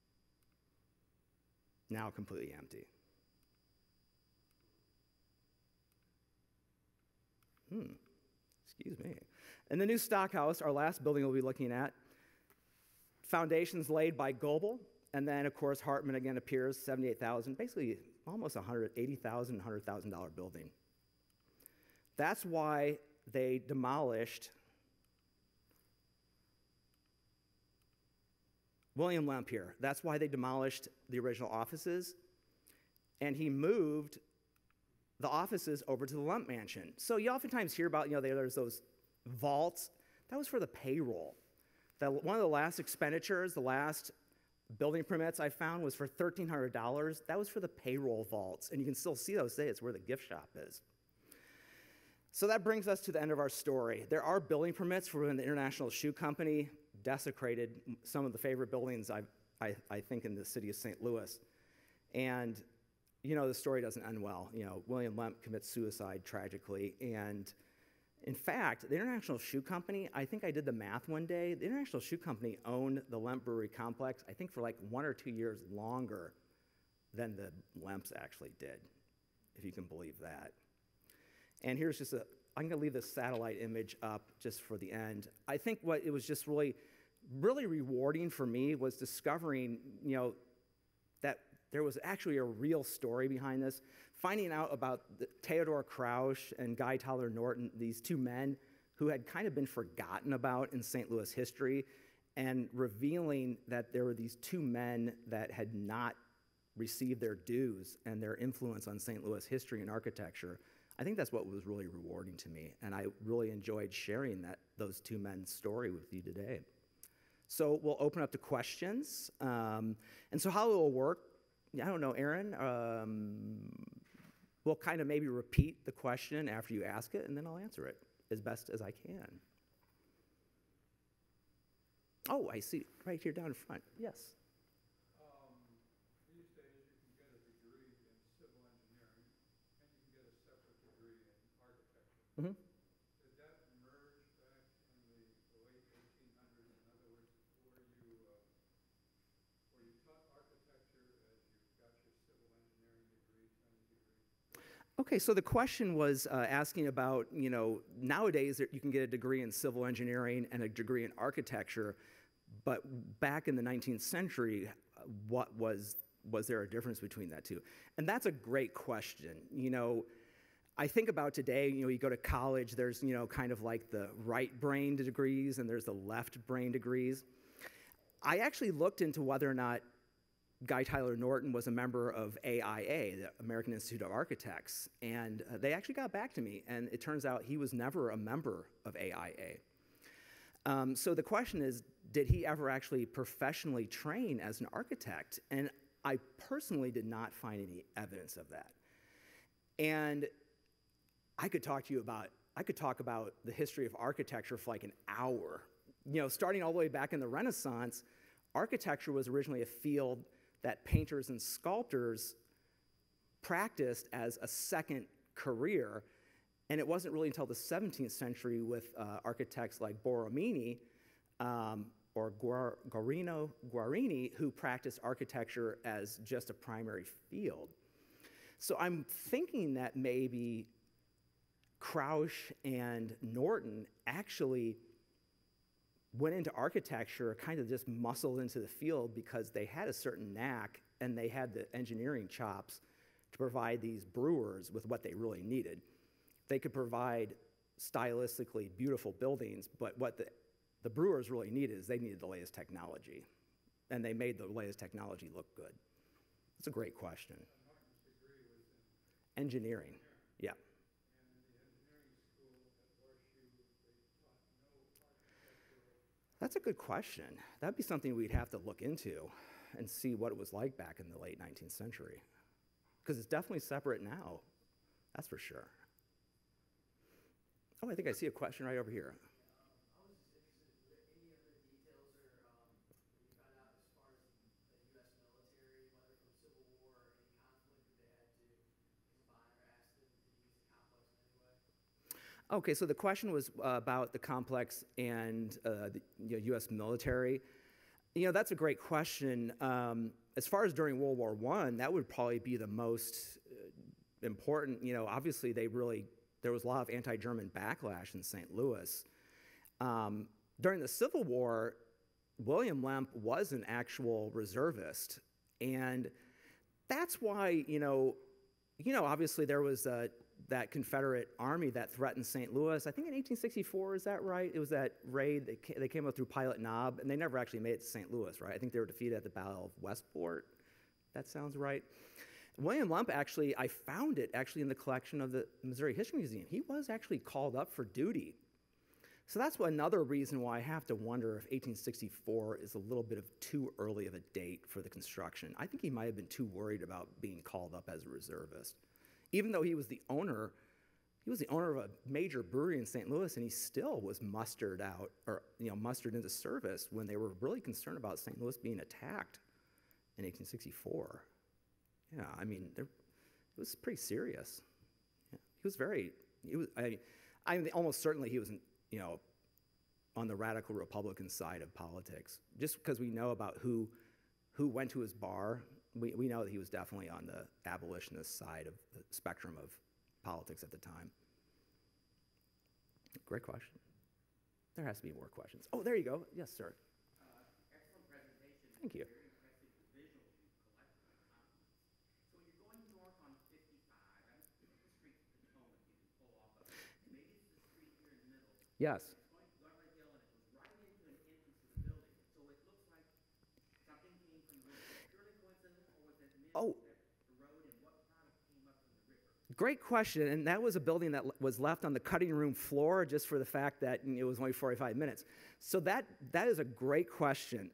A: Now completely empty. Hmm, excuse me. And the new stockhouse, our last building we'll be looking at, foundations laid by Goebel, and then, of course, Hartman again appears, seventy-eight thousand dollars, basically almost one hundred eighty thousand dollars, one hundred thousand dollar building. That's why they demolished William Lemp here. That's why they demolished the original offices, and he moved the offices over to the Lemp Mansion. So you oftentimes hear about, you know, there's those vaults. That was for the payroll. The, one of the last expenditures, the last building permits I found was for thirteen hundred dollars. That was for the payroll vaults, and you can still see those today. It's where the gift shop is. So that brings us to the end of our story. There are building permits for when the International Shoe Company desecrated some of the favorite buildings, I've, I, I think, in the city of Saint Louis. And, you know, the story doesn't end well. You know, William Lemp commits suicide tragically, and in fact, the International Shoe Company, I think I did the math one day, the International Shoe Company owned the Lemp Brewery complex, I think for like one or two years longer than the Lemps actually did, if you can believe that. And here's just a, I'm gonna leave this satellite image up just for the end. I think what it was just really, really rewarding for me was discovering, you know, that there was actually a real story behind this. Finding out about the, Theodore Krausch and Guy Tyler Norton, these two men who had kind of been forgotten about in Saint Louis history, and revealing that there were these two men that had not received their dues and their influence on Saint Louis history and architecture. I think that's what was really rewarding to me, and I really enjoyed sharing that, those two men's story with you today. So we'll open up to questions. Um, and so how it will work, I don't know, Aaron, um, we'll kind of maybe repeat the question after you ask it, and then I'll answer it as best as I can. Oh, I see, right here down in front, yes.
B: Um, these days you can get a degree in civil engineering, and you can get a separate degree in architecture.
A: Mm-hmm.
B: Did that emerge back in the, the late eighteen hundreds? In other words, were you, uh, were you taught architecture as you got your civil engineering degree, training degree?
A: Okay, so the question was uh, asking about, you know, nowadays you can get a degree in civil engineering and a degree in architecture, but back in the nineteenth century, what was, was there a difference between that two? And that's a great question. You know, I think about today, you know, you go to college, there's, you know, kind of like the right-brain degrees and there's the left-brain degrees. I actually looked into whether or not Guy Tyler Norton was a member of A I A, the American Institute of Architects, and uh, they actually got back to me, and it turns out he was never a member of A I A. Um, so the question is, did he ever actually professionally train as an architect? And I personally did not find any evidence of that. And I could talk to you about, I could talk about the history of architecture for like an hour. You know, starting all the way back in the Renaissance, architecture was originally a field that painters and sculptors practiced as a second career. And it wasn't really until the seventeenth century with uh, architects like Borromini um, or Guar Guarino Guarini who practiced architecture as just a primary field. So I'm thinking that maybe Krausch and Norton actually went into architecture, kind of just muscled into the field because they had a certain knack and they had the engineering chops to provide these brewers with what they really needed. They could provide stylistically beautiful buildings, but what the, the brewers really needed is they needed the latest technology, and they made the latest technology look good. That's a great question.
B: Norton's degree was in
A: Engineering, yeah.
B: And in the engineering school at Horseshoe, they taught no architectural.
A: That's a good question. That'd be something we'd have to look into and see what it was like back in the late nineteenth century. Because it's definitely separate now, that's for sure. Oh, I think I see a question right over here.
C: Um, I was just interested, were there any other details or um, you found out as far as the U S military, whether from Civil War or any conflict that they had to combine or ask them to use the complex in any way?
A: Okay, so the question was uh, about the complex and uh, the you know, U S military. You know, that's a great question. Um, as far as during World War One, that would probably be the most uh, important. You know, obviously they really, there was a lot of anti-German backlash in Saint Louis. Um, during the Civil War, William Lemp was an actual reservist, and that's why, you know, you know, obviously there was uh, that Confederate army that threatened Saint Louis. I think in eighteen sixty-four, is that right? It was that raid, they came, they came up through Pilot Knob, and they never actually made it to Saint Louis, right? I think they were defeated at the Battle of Westport. That sounds right. William Lemp actually, I found it actually in the collection of the Missouri History Museum. He was actually called up for duty. So that's what another reason why I have to wonder if eighteen sixty-four is a little bit of too early of a date for the construction. I think he might have been too worried about being called up as a reservist. Even though he was the owner, he was the owner of a major brewery in Saint Louis, and he still was mustered out, or you know, mustered into service when they were really concerned about Saint Louis being attacked in eighteen sixty-four. Yeah, I mean, there, it was pretty serious. Yeah, he was very, he was, I, I almost certainly he was, you know, on the radical Republican side of politics. Just because we know about who, who went to his bar, we, we know that he was definitely on the abolitionist side of the spectrum of politics at the time. Great question. There has to be more questions. Oh, there you go. Yes, sir.
D: Uh, excellent presentation.
A: Thank you.
D: Very impressive visuals you collected and compliments. So you're going north on fifty-five. I don't know the street Potomac you can pull off of. Maybe it's the street here in the middle.
A: Yes.
D: It's going to Glover Hill and it goes right into an entrance to the building. So it looks like something came from the river. Purely coincidental, or was it mid
A: Oh.
D: the road, and what product came up from the river?
A: Great question, and that was a building that was left on the cutting room floor just for the fact that it was only forty-five minutes. So that, that is a great question.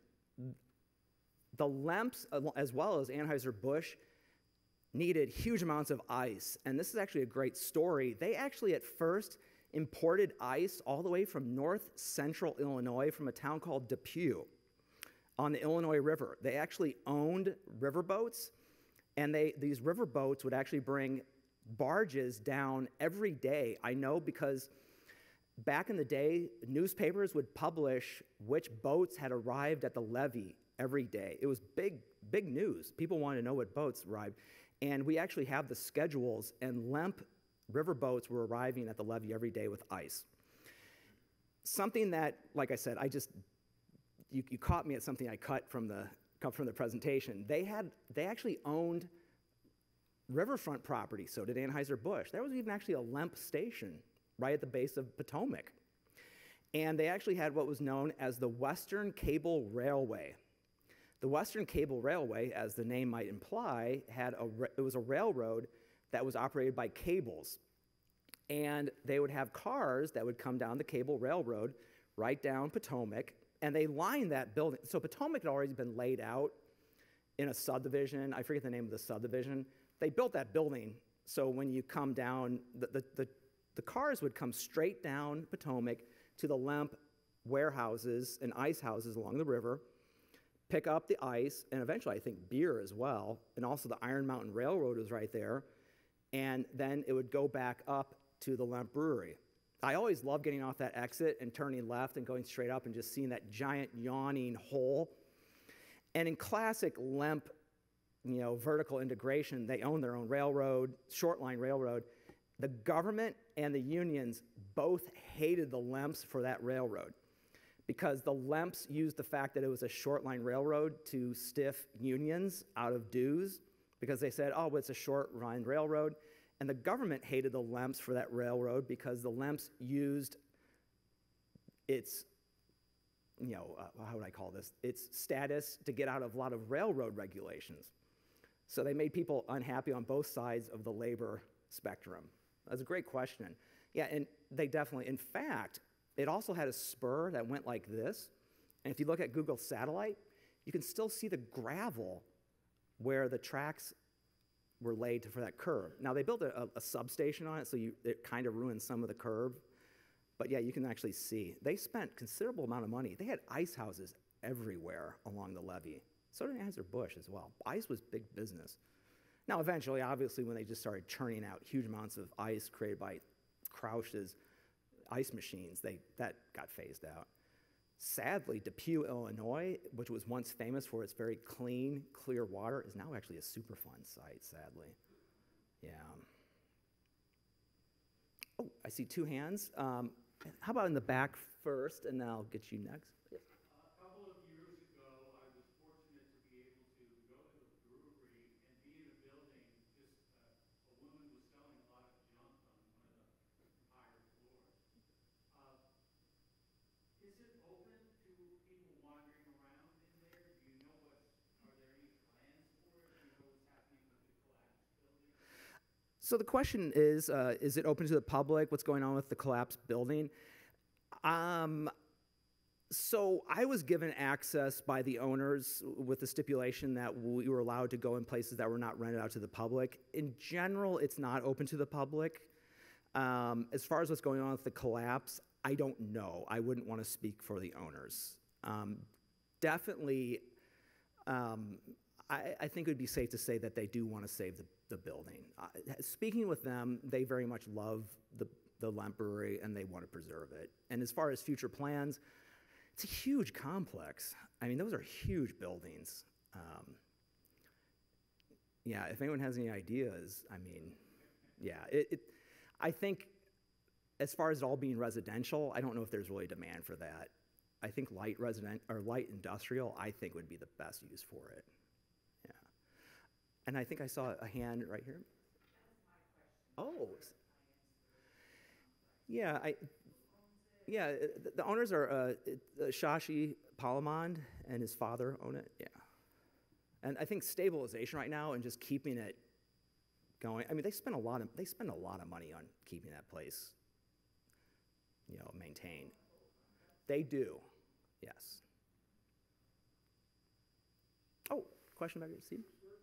A: The Lemps, as well as Anheuser-Busch, needed huge amounts of ice, and this is actually a great story. They actually at first imported ice all the way from north central Illinois from a town called Depew on the Illinois River. They actually owned riverboats, and they, these riverboats would actually bring barges down every day. I know because back in the day, newspapers would publish which boats had arrived at the levee every day. It was big, big news. People wanted to know what boats arrived. And we actually have the schedules, and Lemp riverboats were arriving at the levee every day with ice. Something that, like I said, I just, you, you caught me at something I cut from the, cut from the presentation. They had, they actually owned riverfront property, so did Anheuser-Busch. There was even actually a Lemp station right at the base of Potomac. And they actually had what was known as the Western Cable Railway. The Western Cable Railway, as the name might imply, had a, it was a railroad that was operated by cables. And they would have cars that would come down the cable railroad right down Potomac, and they lined that building. So Potomac had already been laid out in a subdivision. I forget the name of the subdivision. They built that building, so when you come down, the, the, the, the cars would come straight down Potomac to the Lemp warehouses and ice houses along the river, pick up the ice, and eventually I think beer as well, and also the Iron Mountain Railroad was right there, and then it would go back up to the Lemp Brewery. I always loved getting off that exit and turning left and going straight up and just seeing that giant yawning hole. And in classic Lemp, you know, vertical integration, they own their own railroad, short line railroad. The government and the unions both hated the Lemps for that railroad because the Lemps used the fact that it was a short line railroad to stiff unions out of dues because they said, oh, well, it's a short line railroad. And the government hated the Lemps for that railroad because the Lemps used its, you know, uh, how would I call this, its status to get out of a lot of railroad regulations. So they made people unhappy on both sides of the labor spectrum. That's a great question. Yeah, and they definitely, in fact, it also had a spur that went like this. And if you look at Google Satellite, you can still see the gravel where the tracks were laid for that curve. Now, they built a, a substation on it, so you, it kind of ruined some of the curve. But yeah, you can actually see. They spent considerable amount of money. They had ice houses everywhere along the levee. So did Anheuser-Busch as well. Ice was big business. Now, eventually, obviously, when they just started churning out huge amounts of ice created by Krausch's ice machines, they, that got phased out. Sadly, Depew, Illinois, which was once famous for its very clean, clear water, is now actually a Superfund site, sadly. Yeah. Oh, I see two hands. Um, how about in the back first, and then I'll get you next. Yes.
B: A couple of years ago, I was fortunate to be able to go to the brewery and be in a building, just uh, a woman was selling a lot of junk on one of the higher floors. Uh, is it open to people wandering around in there? Do you know what's, are there any plans for it? Do you know what's happening with the collapsed building?
A: So the question is, uh, is it open to the public? What's going on with the collapsed building? Um, so I was given access by the owners with the stipulation that we were allowed to go in places that were not rented out to the public. In general, it's not open to the public. Um, as far as what's going on with the collapse, I don't know. I wouldn't want to speak for the owners. Um, definitely, um, I, I think it would be safe to say that they do want to save the, the building. Uh, speaking with them, they very much love the, the Lemp Brewery and they want to preserve it. And as far as future plans, it's a huge complex. I mean, those are huge buildings. Um, yeah, if anyone has any ideas, I mean, yeah, it, it, I think as far as it all being residential, I don't know if there's really demand for that. I think light resident or light industrial, I think would be the best use for it. Yeah, and I think I saw a hand right here. Oh, yeah, I. Yeah, the, the owners are uh, uh, Shashi Palamand and his father own it. Yeah, and I think stabilization right now and just keeping it going. I mean, they spend a lot of they spend a lot of money on keeping that place, you know, maintained. They do, yes. Oh, question back here, Steve.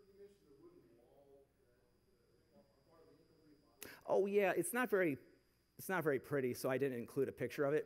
A: Oh yeah, it's not very. It's not very pretty, so I didn't include a picture of it.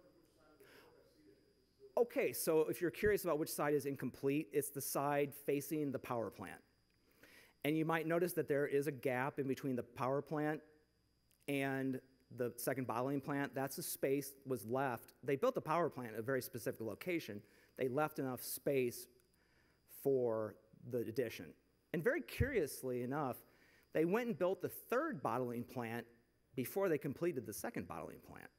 A: Okay, so if you're curious about which side is incomplete, it's the side facing the power plant. And you might notice that there is a gap in between the power plant and the second bottling plant. That's the space was left. They built the power plant at a very specific location. They left enough space for the addition. And very curiously enough, they went and built the third bottling plant before they completed the second bottling plant.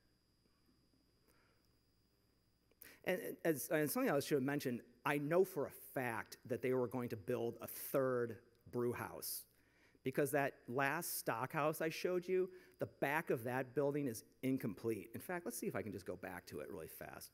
A: And, as, and something else I should have mentioned, I know for a fact that they were going to build a third brew house because that last stock house I showed you, the back of that building is incomplete. In fact, let's see if I can just go back to it really fast.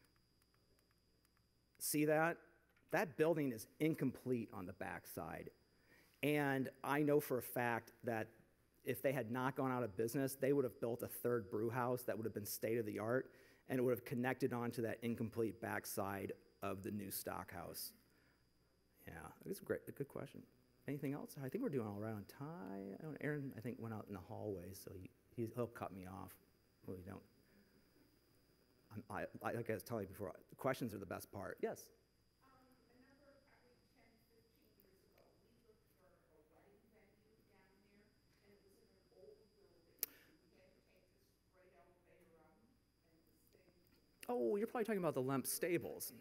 A: See that? That building is incomplete on the back side. And I know for a fact that if they had not gone out of business, they would have built a third brew house that would have been state-of-the-art, and it would have connected onto that incomplete backside of the new stock house. Yeah, that's a great, a good question. Anything else? I think we're doing all right on time. I don't, Aaron, I think, went out in the hallway, so he, he's, he'll cut me off. Well, we don't. I'm, I, like I was telling you before, the questions are the best part. Yes? Oh, you're probably talking about the Lemp Stables.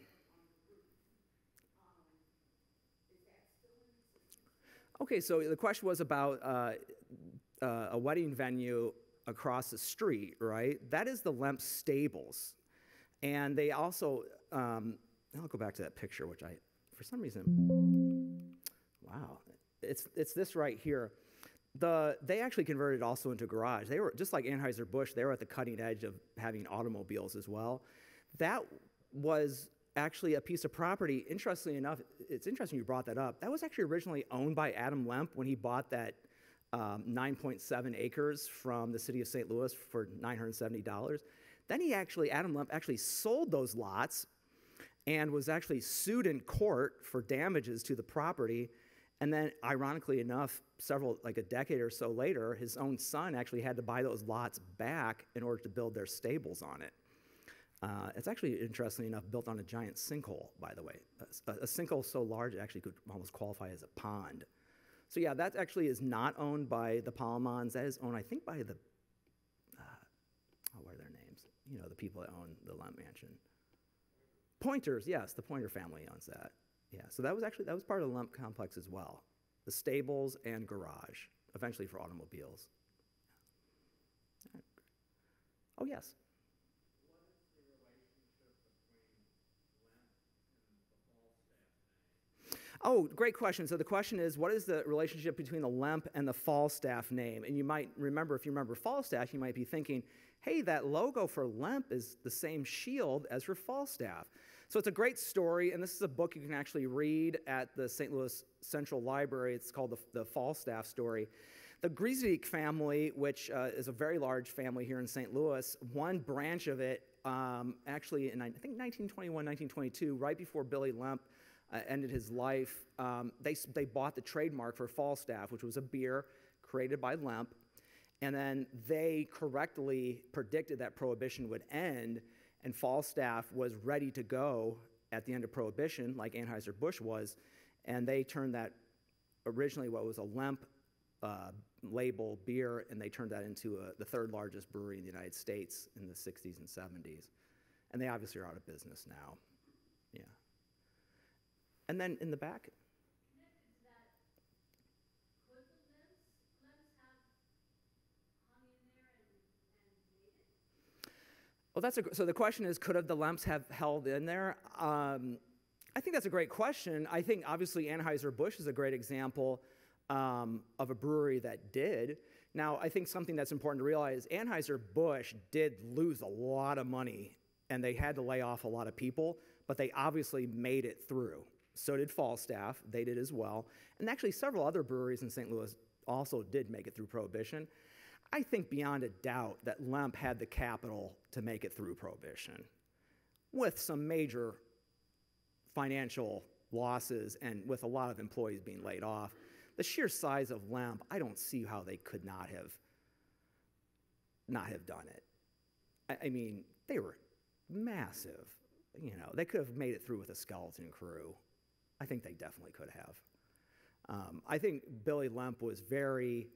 A: Okay, so the question was about uh, uh, a wedding venue across the street, right? That is the Lemp Stables. And they also, um, I'll go back to that picture, which I, for some reason, wow, it's, it's this right here. The, they actually converted also into a garage. They were, just like Anheuser-Busch, they were at the cutting edge of having automobiles as well. That was actually a piece of property. Interestingly enough, it's interesting you brought that up. That was actually originally owned by Adam Lemp when he bought that um, nine point seven acres from the city of Saint Louis for nine hundred seventy dollars. Then he actually, Adam Lemp actually sold those lots and was actually sued in court for damages to the property. And then, ironically enough, several, like a decade or so later, his own son actually had to buy those lots back in order to build their stables on it. Uh, it's actually, interestingly enough, built on a giant sinkhole, by the way. A, a sinkhole so large it actually could almost qualify as a pond. So yeah, that actually is not owned by the Palamonds. That is owned, I think, by the, uh, oh, what are their names? You know, the people that own the Lemp Mansion. Pointers, yes, the Pointer family owns that. Yeah, so that was actually, that was part of the Lemp complex as well. The stables and garage, eventually for automobiles. Oh, yes.
B: What is the relationship between Lemp and the Falstaff name?
A: Oh, great question. So the question is, what is the relationship between the Lemp and the Falstaff name? And you might remember, if you remember Falstaff, you might be thinking, hey, that logo for Lemp is the same shield as for Falstaff. So it's a great story, and this is a book you can actually read at the Saint Louis Central Library. It's called The, the Falstaff Story. The Grieseek family, which uh, is a very large family here in Saint Louis, one branch of it um, actually in I think nineteen twenty-one, nineteen twenty-two, right before Billy Lemp uh, ended his life. Um, they, they bought the trademark for Falstaff, which was a beer created by Lemp, and then they correctly predicted that Prohibition would end, and Falstaff was ready to go at the end of Prohibition, like Anheuser-Busch was, and they turned that originally what was a Lemp uh, label beer, and they turned that into a, the third largest brewery in the United States in the sixties and seventies. And they obviously are out of business now. Yeah. And then in the back,
E: Connected to that, could the Lemps, Lemps have hung in there and, and made it?
A: well, that's a, so the question is, could have the Lemps have held in there? Um, I think that's a great question. I think obviously Anheuser-Busch is a great example um, of a brewery that did. Now, I think something that's important to realize, Anheuser-Busch did lose a lot of money, and they had to lay off a lot of people, but they obviously made it through. So did Falstaff, they did as well. And actually several other breweries in Saint Louis also did make it through Prohibition. I think beyond a doubt that Lemp had the capital to make it through Prohibition, with some major financial losses and with a lot of employees being laid off. The sheer size of Lemp, I don't see how they could not have not have done it. I, I mean, they were massive. You know, they could have made it through with a skeleton crew. I think they definitely could have. Um, I think Billy Lemp was very,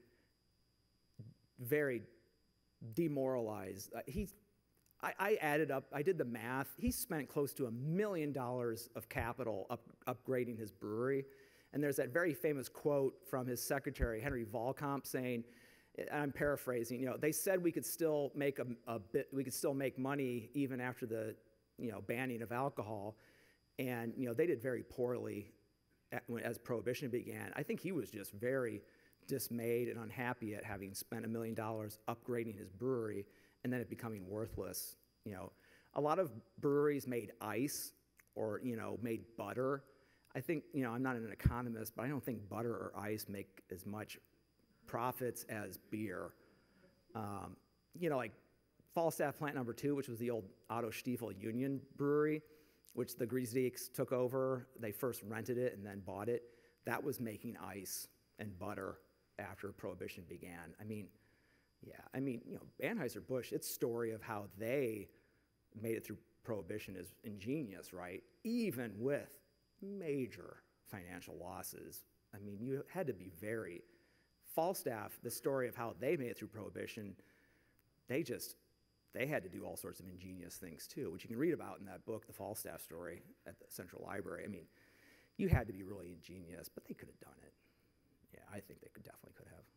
A: very demoralized. Uh, he, I, I added up, I did the math. He spent close to a million dollars of capital up, upgrading his brewery. And there's that very famous quote from his secretary, Henry Volkamp, saying, and I'm paraphrasing, you know, they said we could still make a, a bit, we could still make money even after the, you know, banning of alcohol. And, you know, they did very poorly at, as Prohibition began. I think he was just very dismayed and unhappy at having spent a million dollars upgrading his brewery and then it becoming worthless. You know, a lot of breweries made ice or, you know, made butter. I think, you know, I'm not an economist, but I don't think butter or ice make as much profits as beer. Um, you know, like Falstaff Plant Number Two, which was the old Otto Stiefel Union Brewery, which the Griesdieck's took over. They first rented it and then bought it. That was making ice and butter after Prohibition began. I mean, yeah, I mean, you know, Anheuser-Busch, its story of how they made it through Prohibition is ingenious, right? Even with major financial losses. I mean, you had to be very, Falstaff, the story of how they made it through Prohibition, they just, they had to do all sorts of ingenious things too, which you can read about in that book, The Falstaff Story, at the Central Library. I mean, you had to be really ingenious, but they could have done it. Yeah, I think they could definitely could have.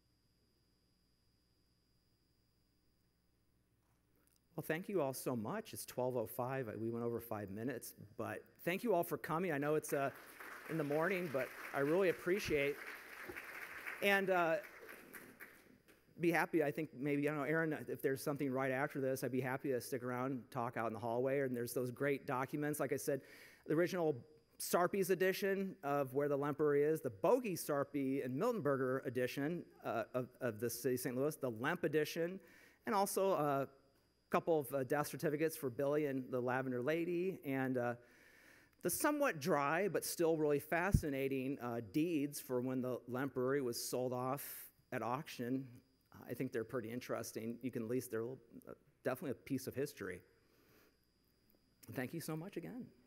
A: Well, thank you all so much. It's twelve oh five. We went over five minutes, but thank you all for coming. I know it's uh, in the morning, but I really appreciate. And uh, be happy. I think maybe, I don't know, Aaron, if there's something right after this, I'd be happy to stick around and talk out in the hallway. And there's those great documents. Like I said, the original Sarpy's edition of where the Lemp Brewery is, the Bogey Sarpy and Miltonberger edition uh, of, of the city of Saint Louis, the Lemp edition, and also a couple of uh, death certificates for Billy and the Lavender Lady, and uh, the somewhat dry but still really fascinating uh, deeds for when the Lemp Brewery was sold off at auction. Uh, I think they're pretty interesting. You can at least, they're uh, definitely a piece of history. Thank you so much again.